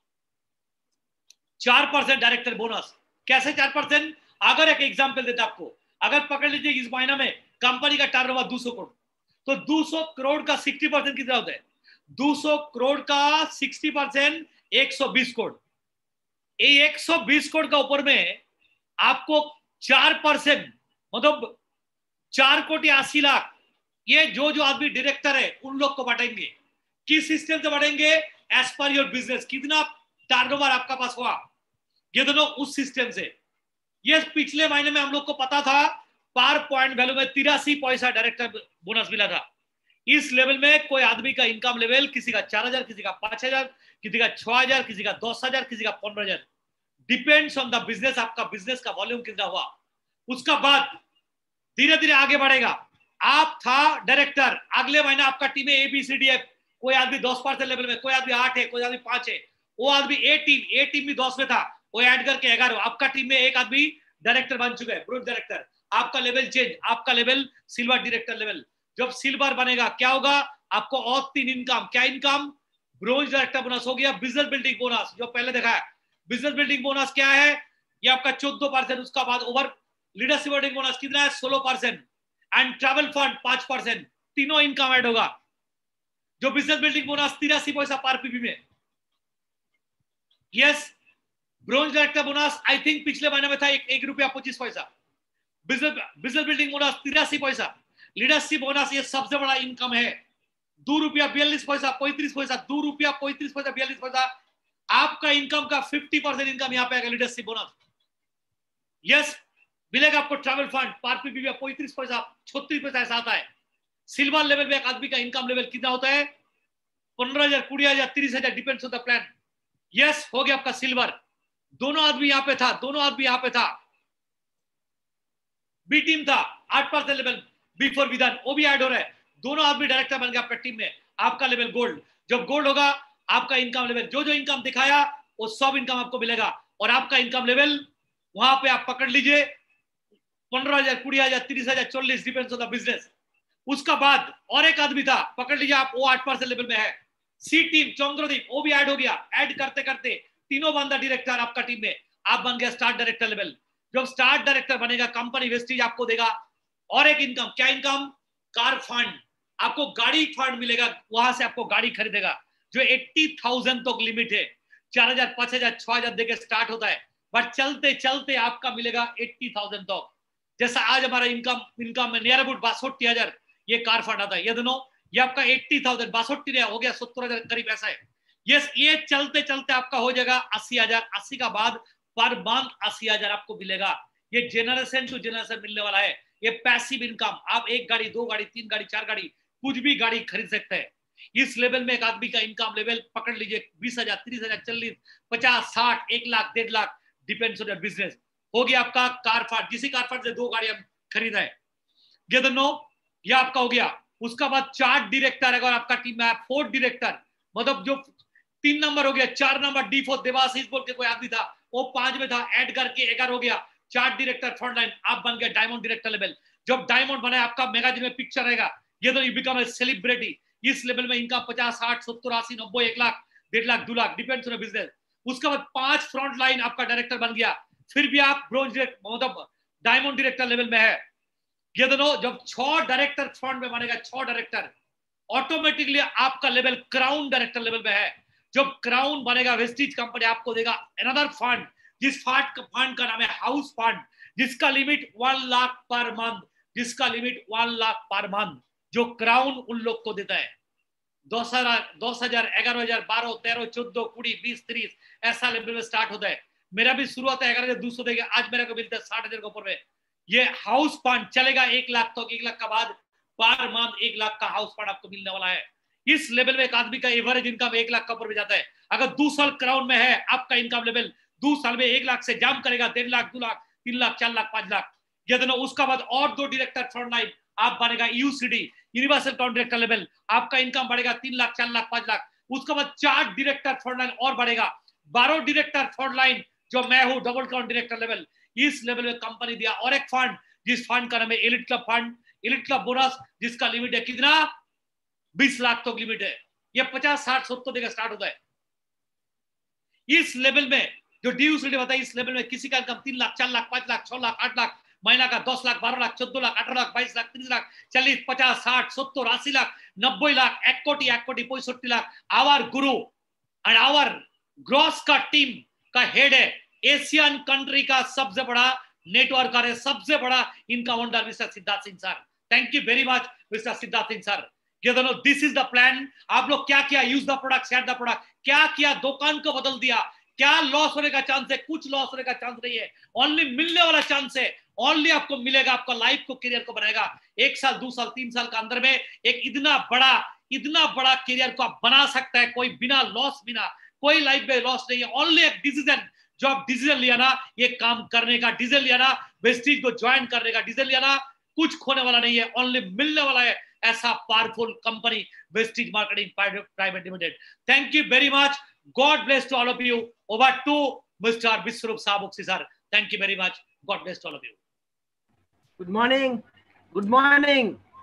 चार परसेंट डायरेक्टर बोनस। कैसे चार परसेंट? अगर एक एग्जांपल देता आपको, अगर पकड़ लीजिए इस महीना में कंपनी का टर्नओवर दो सौ करोड़, तो दो सौ करोड़ का साठ परसेंट कितना होता है? दो सौ करोड़ का साठ परसेंट एक सौ बीस करोड़। ये एक सौ बीस करोड़ का ऊपर में आपको चार परसेंट मतलब चार कोटी अस्सी लाख, ये जो जो आदमी डायरेक्टर है उन लोग को बांटेंगे। किस सिस्टम से बांटेंगे? एज पर योर बिजनेस, कितना टर्नओवर आपका पास हुआ, ये दोनों उस सिस्टम से। ये पिछले महीने में हम लोग को पता था पर पॉइंट वैल्यू में तिरासी पैसा डायरेक्टर बोनस मिला था। इस लेवल में कोई आदमी का इनकम लेवल, किसी का चार हजार, किसी का पांच हजार, किसी का छह हजार, किसी का दस हजार, किसी का पंद्रह हजार, डिपेंड्स ऑन द बिजनेस। आपका बिजनेस का वॉल्यूम कितना हुआ, उसका बाद धीरे धीरे आगे बढ़ेगा। आप था डायरेक्टर, अगले महीना आपका टीम है A B C D F, कोई आदमी दस परसेंट लेवल में, कोई आदमी आठ है, कोई आदमी पांच है, वो आदमी ए टीम ए टीम भी दस में था, वो ऐड करके ग्यारह। आपका टीम में एक आदमी डायरेक्टर बन चुका है, ब्रोंज डायरेक्टर। आपका लेवल चेंज, आपका लेवल सिल्वर डायरेक्टर लेवल। जब सिल्वर बनेगा क्या होगा? आपको और तीन इनकम। क्या इनकम? ब्रोंज डायरेक्टर बोनस हो गया, बिजनेस बिल्डिंग बोनस जो पहले देखा है। बिजनेस बिल्डिंग बोनस क्या है? ये आपका चौदह परसेंट। उसका बाद ओवर लीडरशिप बिल्डिंग बोनस कितना है? सोलह परसेंट। एंड ट्रैवल फंड पांच परसेंट। तीनों इनकम ऐड होगा। जो बिजनेस बिल्डिंग बोनस तिरासी पैसा पर पीबी में। Yes, bronze director bonus I think पिछले महीने में था एक, एक रुपया पच्चीस पैसा। बिजनेस बिजनेस बिल्डिंग बोनस तिरासी पैसा। लीडरशिप बोनस ये सबसे बड़ा इनकम है, दो रुपया बयालीस पैसा, पैंतीस पैसा, दो रुपया पैंतीस पैसा, बयालीस पैसा। आपका इनकम का फिफ्टी परसेंट इनकम यहाँ पे आएगा लीडरशिप बोनस। यस, मिलेगा आपको ट्रैवल फंड पारपी भी पैंतीस पैसा छत्तीस पैसा ऐसा आता है। सिल्वर लेवल में एक आदमी का इनकम लेवल कितना होता है? पंद्रह हजार बीस हजार तीस हजार depends on the plan. Yes, हो गया आपका सिल्वर। दोनों आदमी यहाँ पे था, दोनों आदमी यहाँ पे था, बी टीम था, आठ परसेंट लेवल बिफोर विधान, वो भी ऐड हो रहा है। दोनों आदमी डायरेक्टर बन गया आपका टीम में। आपका लेवल गोल्ड। जब गोल्ड होगा आपका इनकम लेवल, जो जो इनकम दिखाया वो सब इनकम आपको मिलेगा। और आपका इनकम लेवल वहां पे आप पकड़ लीजिए, पंद्रह हजार बीस हजार तीस हजार चालीस डिपेंड्स ऑन द बिजनेस। उसका बाद और एक आदमी था, पकड़ लीजिए आप, वो आठ परसेंट लेवल में है। सी टीम चंद्रदीप, वो भी ऐड हो गया। ऐड करते करते तीनों बंदा डायरेक्टर आपका टीम में, आप बन गया स्टार डायरेक्टर लेवल। जब स्टार डायरेक्टर बनेगा कंपनी वेस्टीज आपको देगा और एक इनकम। क्या इनकम? Car fund. आपको गाड़ी फंड मिलेगा, वहां से आपको गाड़ी खरीदेगा जो अस्सी हज़ार तक लिमिट है। चार हजार पांच हजार छह हजार देके स्टार्ट होता है, बट चलते चलते आपका मिलेगा अस्सी हज़ार तक। जैसा आज हमारा इनकम इनकम में नियर अबाउट बासठ हजार ये कार फंड आता है। ये दोनों ये आपका अस्सी हज़ार बासठ हो गया, सत्तर हजार करीब ऐसा है। यस, ये चलते चलते आपका हो जाएगा अस्सी हजार। अस्सी का बाद पर मंथ अस्सी हजार आपको मिलेगा। ये जेनरेशन टू जेनरेशन मिलने वाला है। ये पैसिव इनकम। आप एक गाड़ी, दो गाड़ी, तीन गाड़ी, चार गाड़ी, कुछ भी गाड़ी खरीद सकते हैं। इस लेवल में एक आदमी का इनकम लेवल पकड़ लीजिए, बीस हजार तीस हजार चालीस पचास साठ एक लाख डेढ़ lakh depends on your business. हो गया आपका कार फंड। जिसी कार फंड से दो गाड़ी हम खरीदा है, ये दोनों ये आपका हो गया। उसका बाद चार डायरेक्टर, अगर आपका टीम में फोर्थ डायरेक्टर, मतलब जो तीन नंबर हो गया, चार नंबर डी फोर्थ देवाशीष बोल के कोई आदमी था, वो पांच में था, ऐड करके ग्यारह हो गया। चार डायरेक्टर फ्रंट लाइन, आप बन गया डायमंड डायरेक्टर लेवल। जब डायमंड बना आपका मैगजीन में पिक्चर रहेगा, ये तो यू बिकम ए सेलिब्रिटी। इस लेवल में इनका पचास साठ सत्तर अस्सी नब्बे एक लाख डेढ़ लाख दो लाख डिपेंड्स ऑन बिजनेस। उसके बाद पांच फ्रंट लाइन आपका डायरेक्टर बन गया, फिर भी आप ब्रोंज मतलब डायमंड डायरेक्टर लेवल में है। ये दोनों जब छह डायरेक्टर फ्रंट में बनेगा, छह डायरेक्टर, ऑटोमेटिकली आपका लेवल क्राउन डायरेक्टर लेवल में है। जब क्राउन बनेगा वेस्टीज कंपनी आपको देगा अनदर फंड, जिस फंड फंड का नाम है हाउस फंड, जिसका limit one lakh per month, जिसका limit one lakh per month, जो क्राउन उन लोग को देता है। दस हजार दस हजार ग्यारह हजार बारह तेरह चौदह कुड़ी बीस तीस ऐसा लेवल में स्टार्ट होता है। मेरा भी शुरू होता है ग्यारह हजार दो सौ देगा, आज मेरे को मिलता है साठ हजार के ऊपर में। ये हाउस फंड चलेगा एक लाख तक, एक लाख का बाद पर मंथ एक लाख का हाउस फंड आपको मिलने वाला है। इस लेवल में एक आदमी का एवरेज इनकम एक लाख का ऊपर भी जाता है। अगर दो साल क्राउन में है आपका इनकम लेवल, दो साल में एक लाख से जाम करेगा डेढ़ लाख दो लाख तीन लाख चार लाख पांच लाख ये दोनों। उसका बाद और दो डायरेक्टर फ्रंट लाइन आप बनेगा UCD universal count director level, आपका इनकम बढ़ेगा तीन लाख चार लाख पांच लाख। उसके बाद चार डायरेक्टर फ्रंट लाइन और बढ़ेगा, बारह डायरेक्टर फ्रंट लाइन जो मैं हूं डबल काउंट डायरेक्टर लेवल। इस लेवल में कंपनी दिया और एक फंड, जिस फंड का नाम है elite club fund, elite club bonus, जिसका लिमिट है कितना बीस लाख तक लिमिट है। ये पचास साठ सत्तर देगा स्टार्ट होता है। इस लेवल में जो ड्यूसिटी बताया, इस लेवल में किसी का इनकम तीन लाख चार लाख पांच लाख छह लाख आठ लाख, महीना का दस लाख बारह लाख चौदह लाख अठारह लाख बाईस लाख तीस लाख चालीस पचास साठ सत्तर अस्सी लाख नब्बे लाख एक कोटी एक कोटी पैंसठ lakh. Our guru and our gross का टीम का हेड है, एशियन कंट्री का सबसे बड़ा नेटवर्क है, सबसे बड़ा इनका owner mister Siddharth Singh sir. Thank you very much mister Siddharth Singh sir. ये दोनों दिस इज द प्लान। आप लोग क्या किया, use the product share the product, क्या किया, दुकान को बदल दिया। क्या लॉस होने का चांस है? कुछ लॉस होने का चांस नहीं है, ओनली मिलने वाला चांस है। ओनली आपको मिलेगा, आपका लाइफ को करियर को बनाएगा। एक साल दो साल तीन साल का अंदर में एक इतना बड़ा इतना बड़ा करियर को आप बना सकता है, कोई बिना लॉस, बिना कोई लाइफ में लॉस नहीं है। ओनली एक डिसीजन, जो आप डिसीजन लिया ना ये काम करने का, डिसीजन लिया ना वेस्टीज को ज्वाइन करने का, डिसीजन लिया ना, कुछ खोने वाला नहीं है, ओनली मिलने वाला है। ऐसा powerful company Vestige marketing private limited. Thank you very much, God bless to all of you. Over to mister Vishwaroop Sabuksi sir. Thank you very much, God bless to all of you. Good morning. Good morning.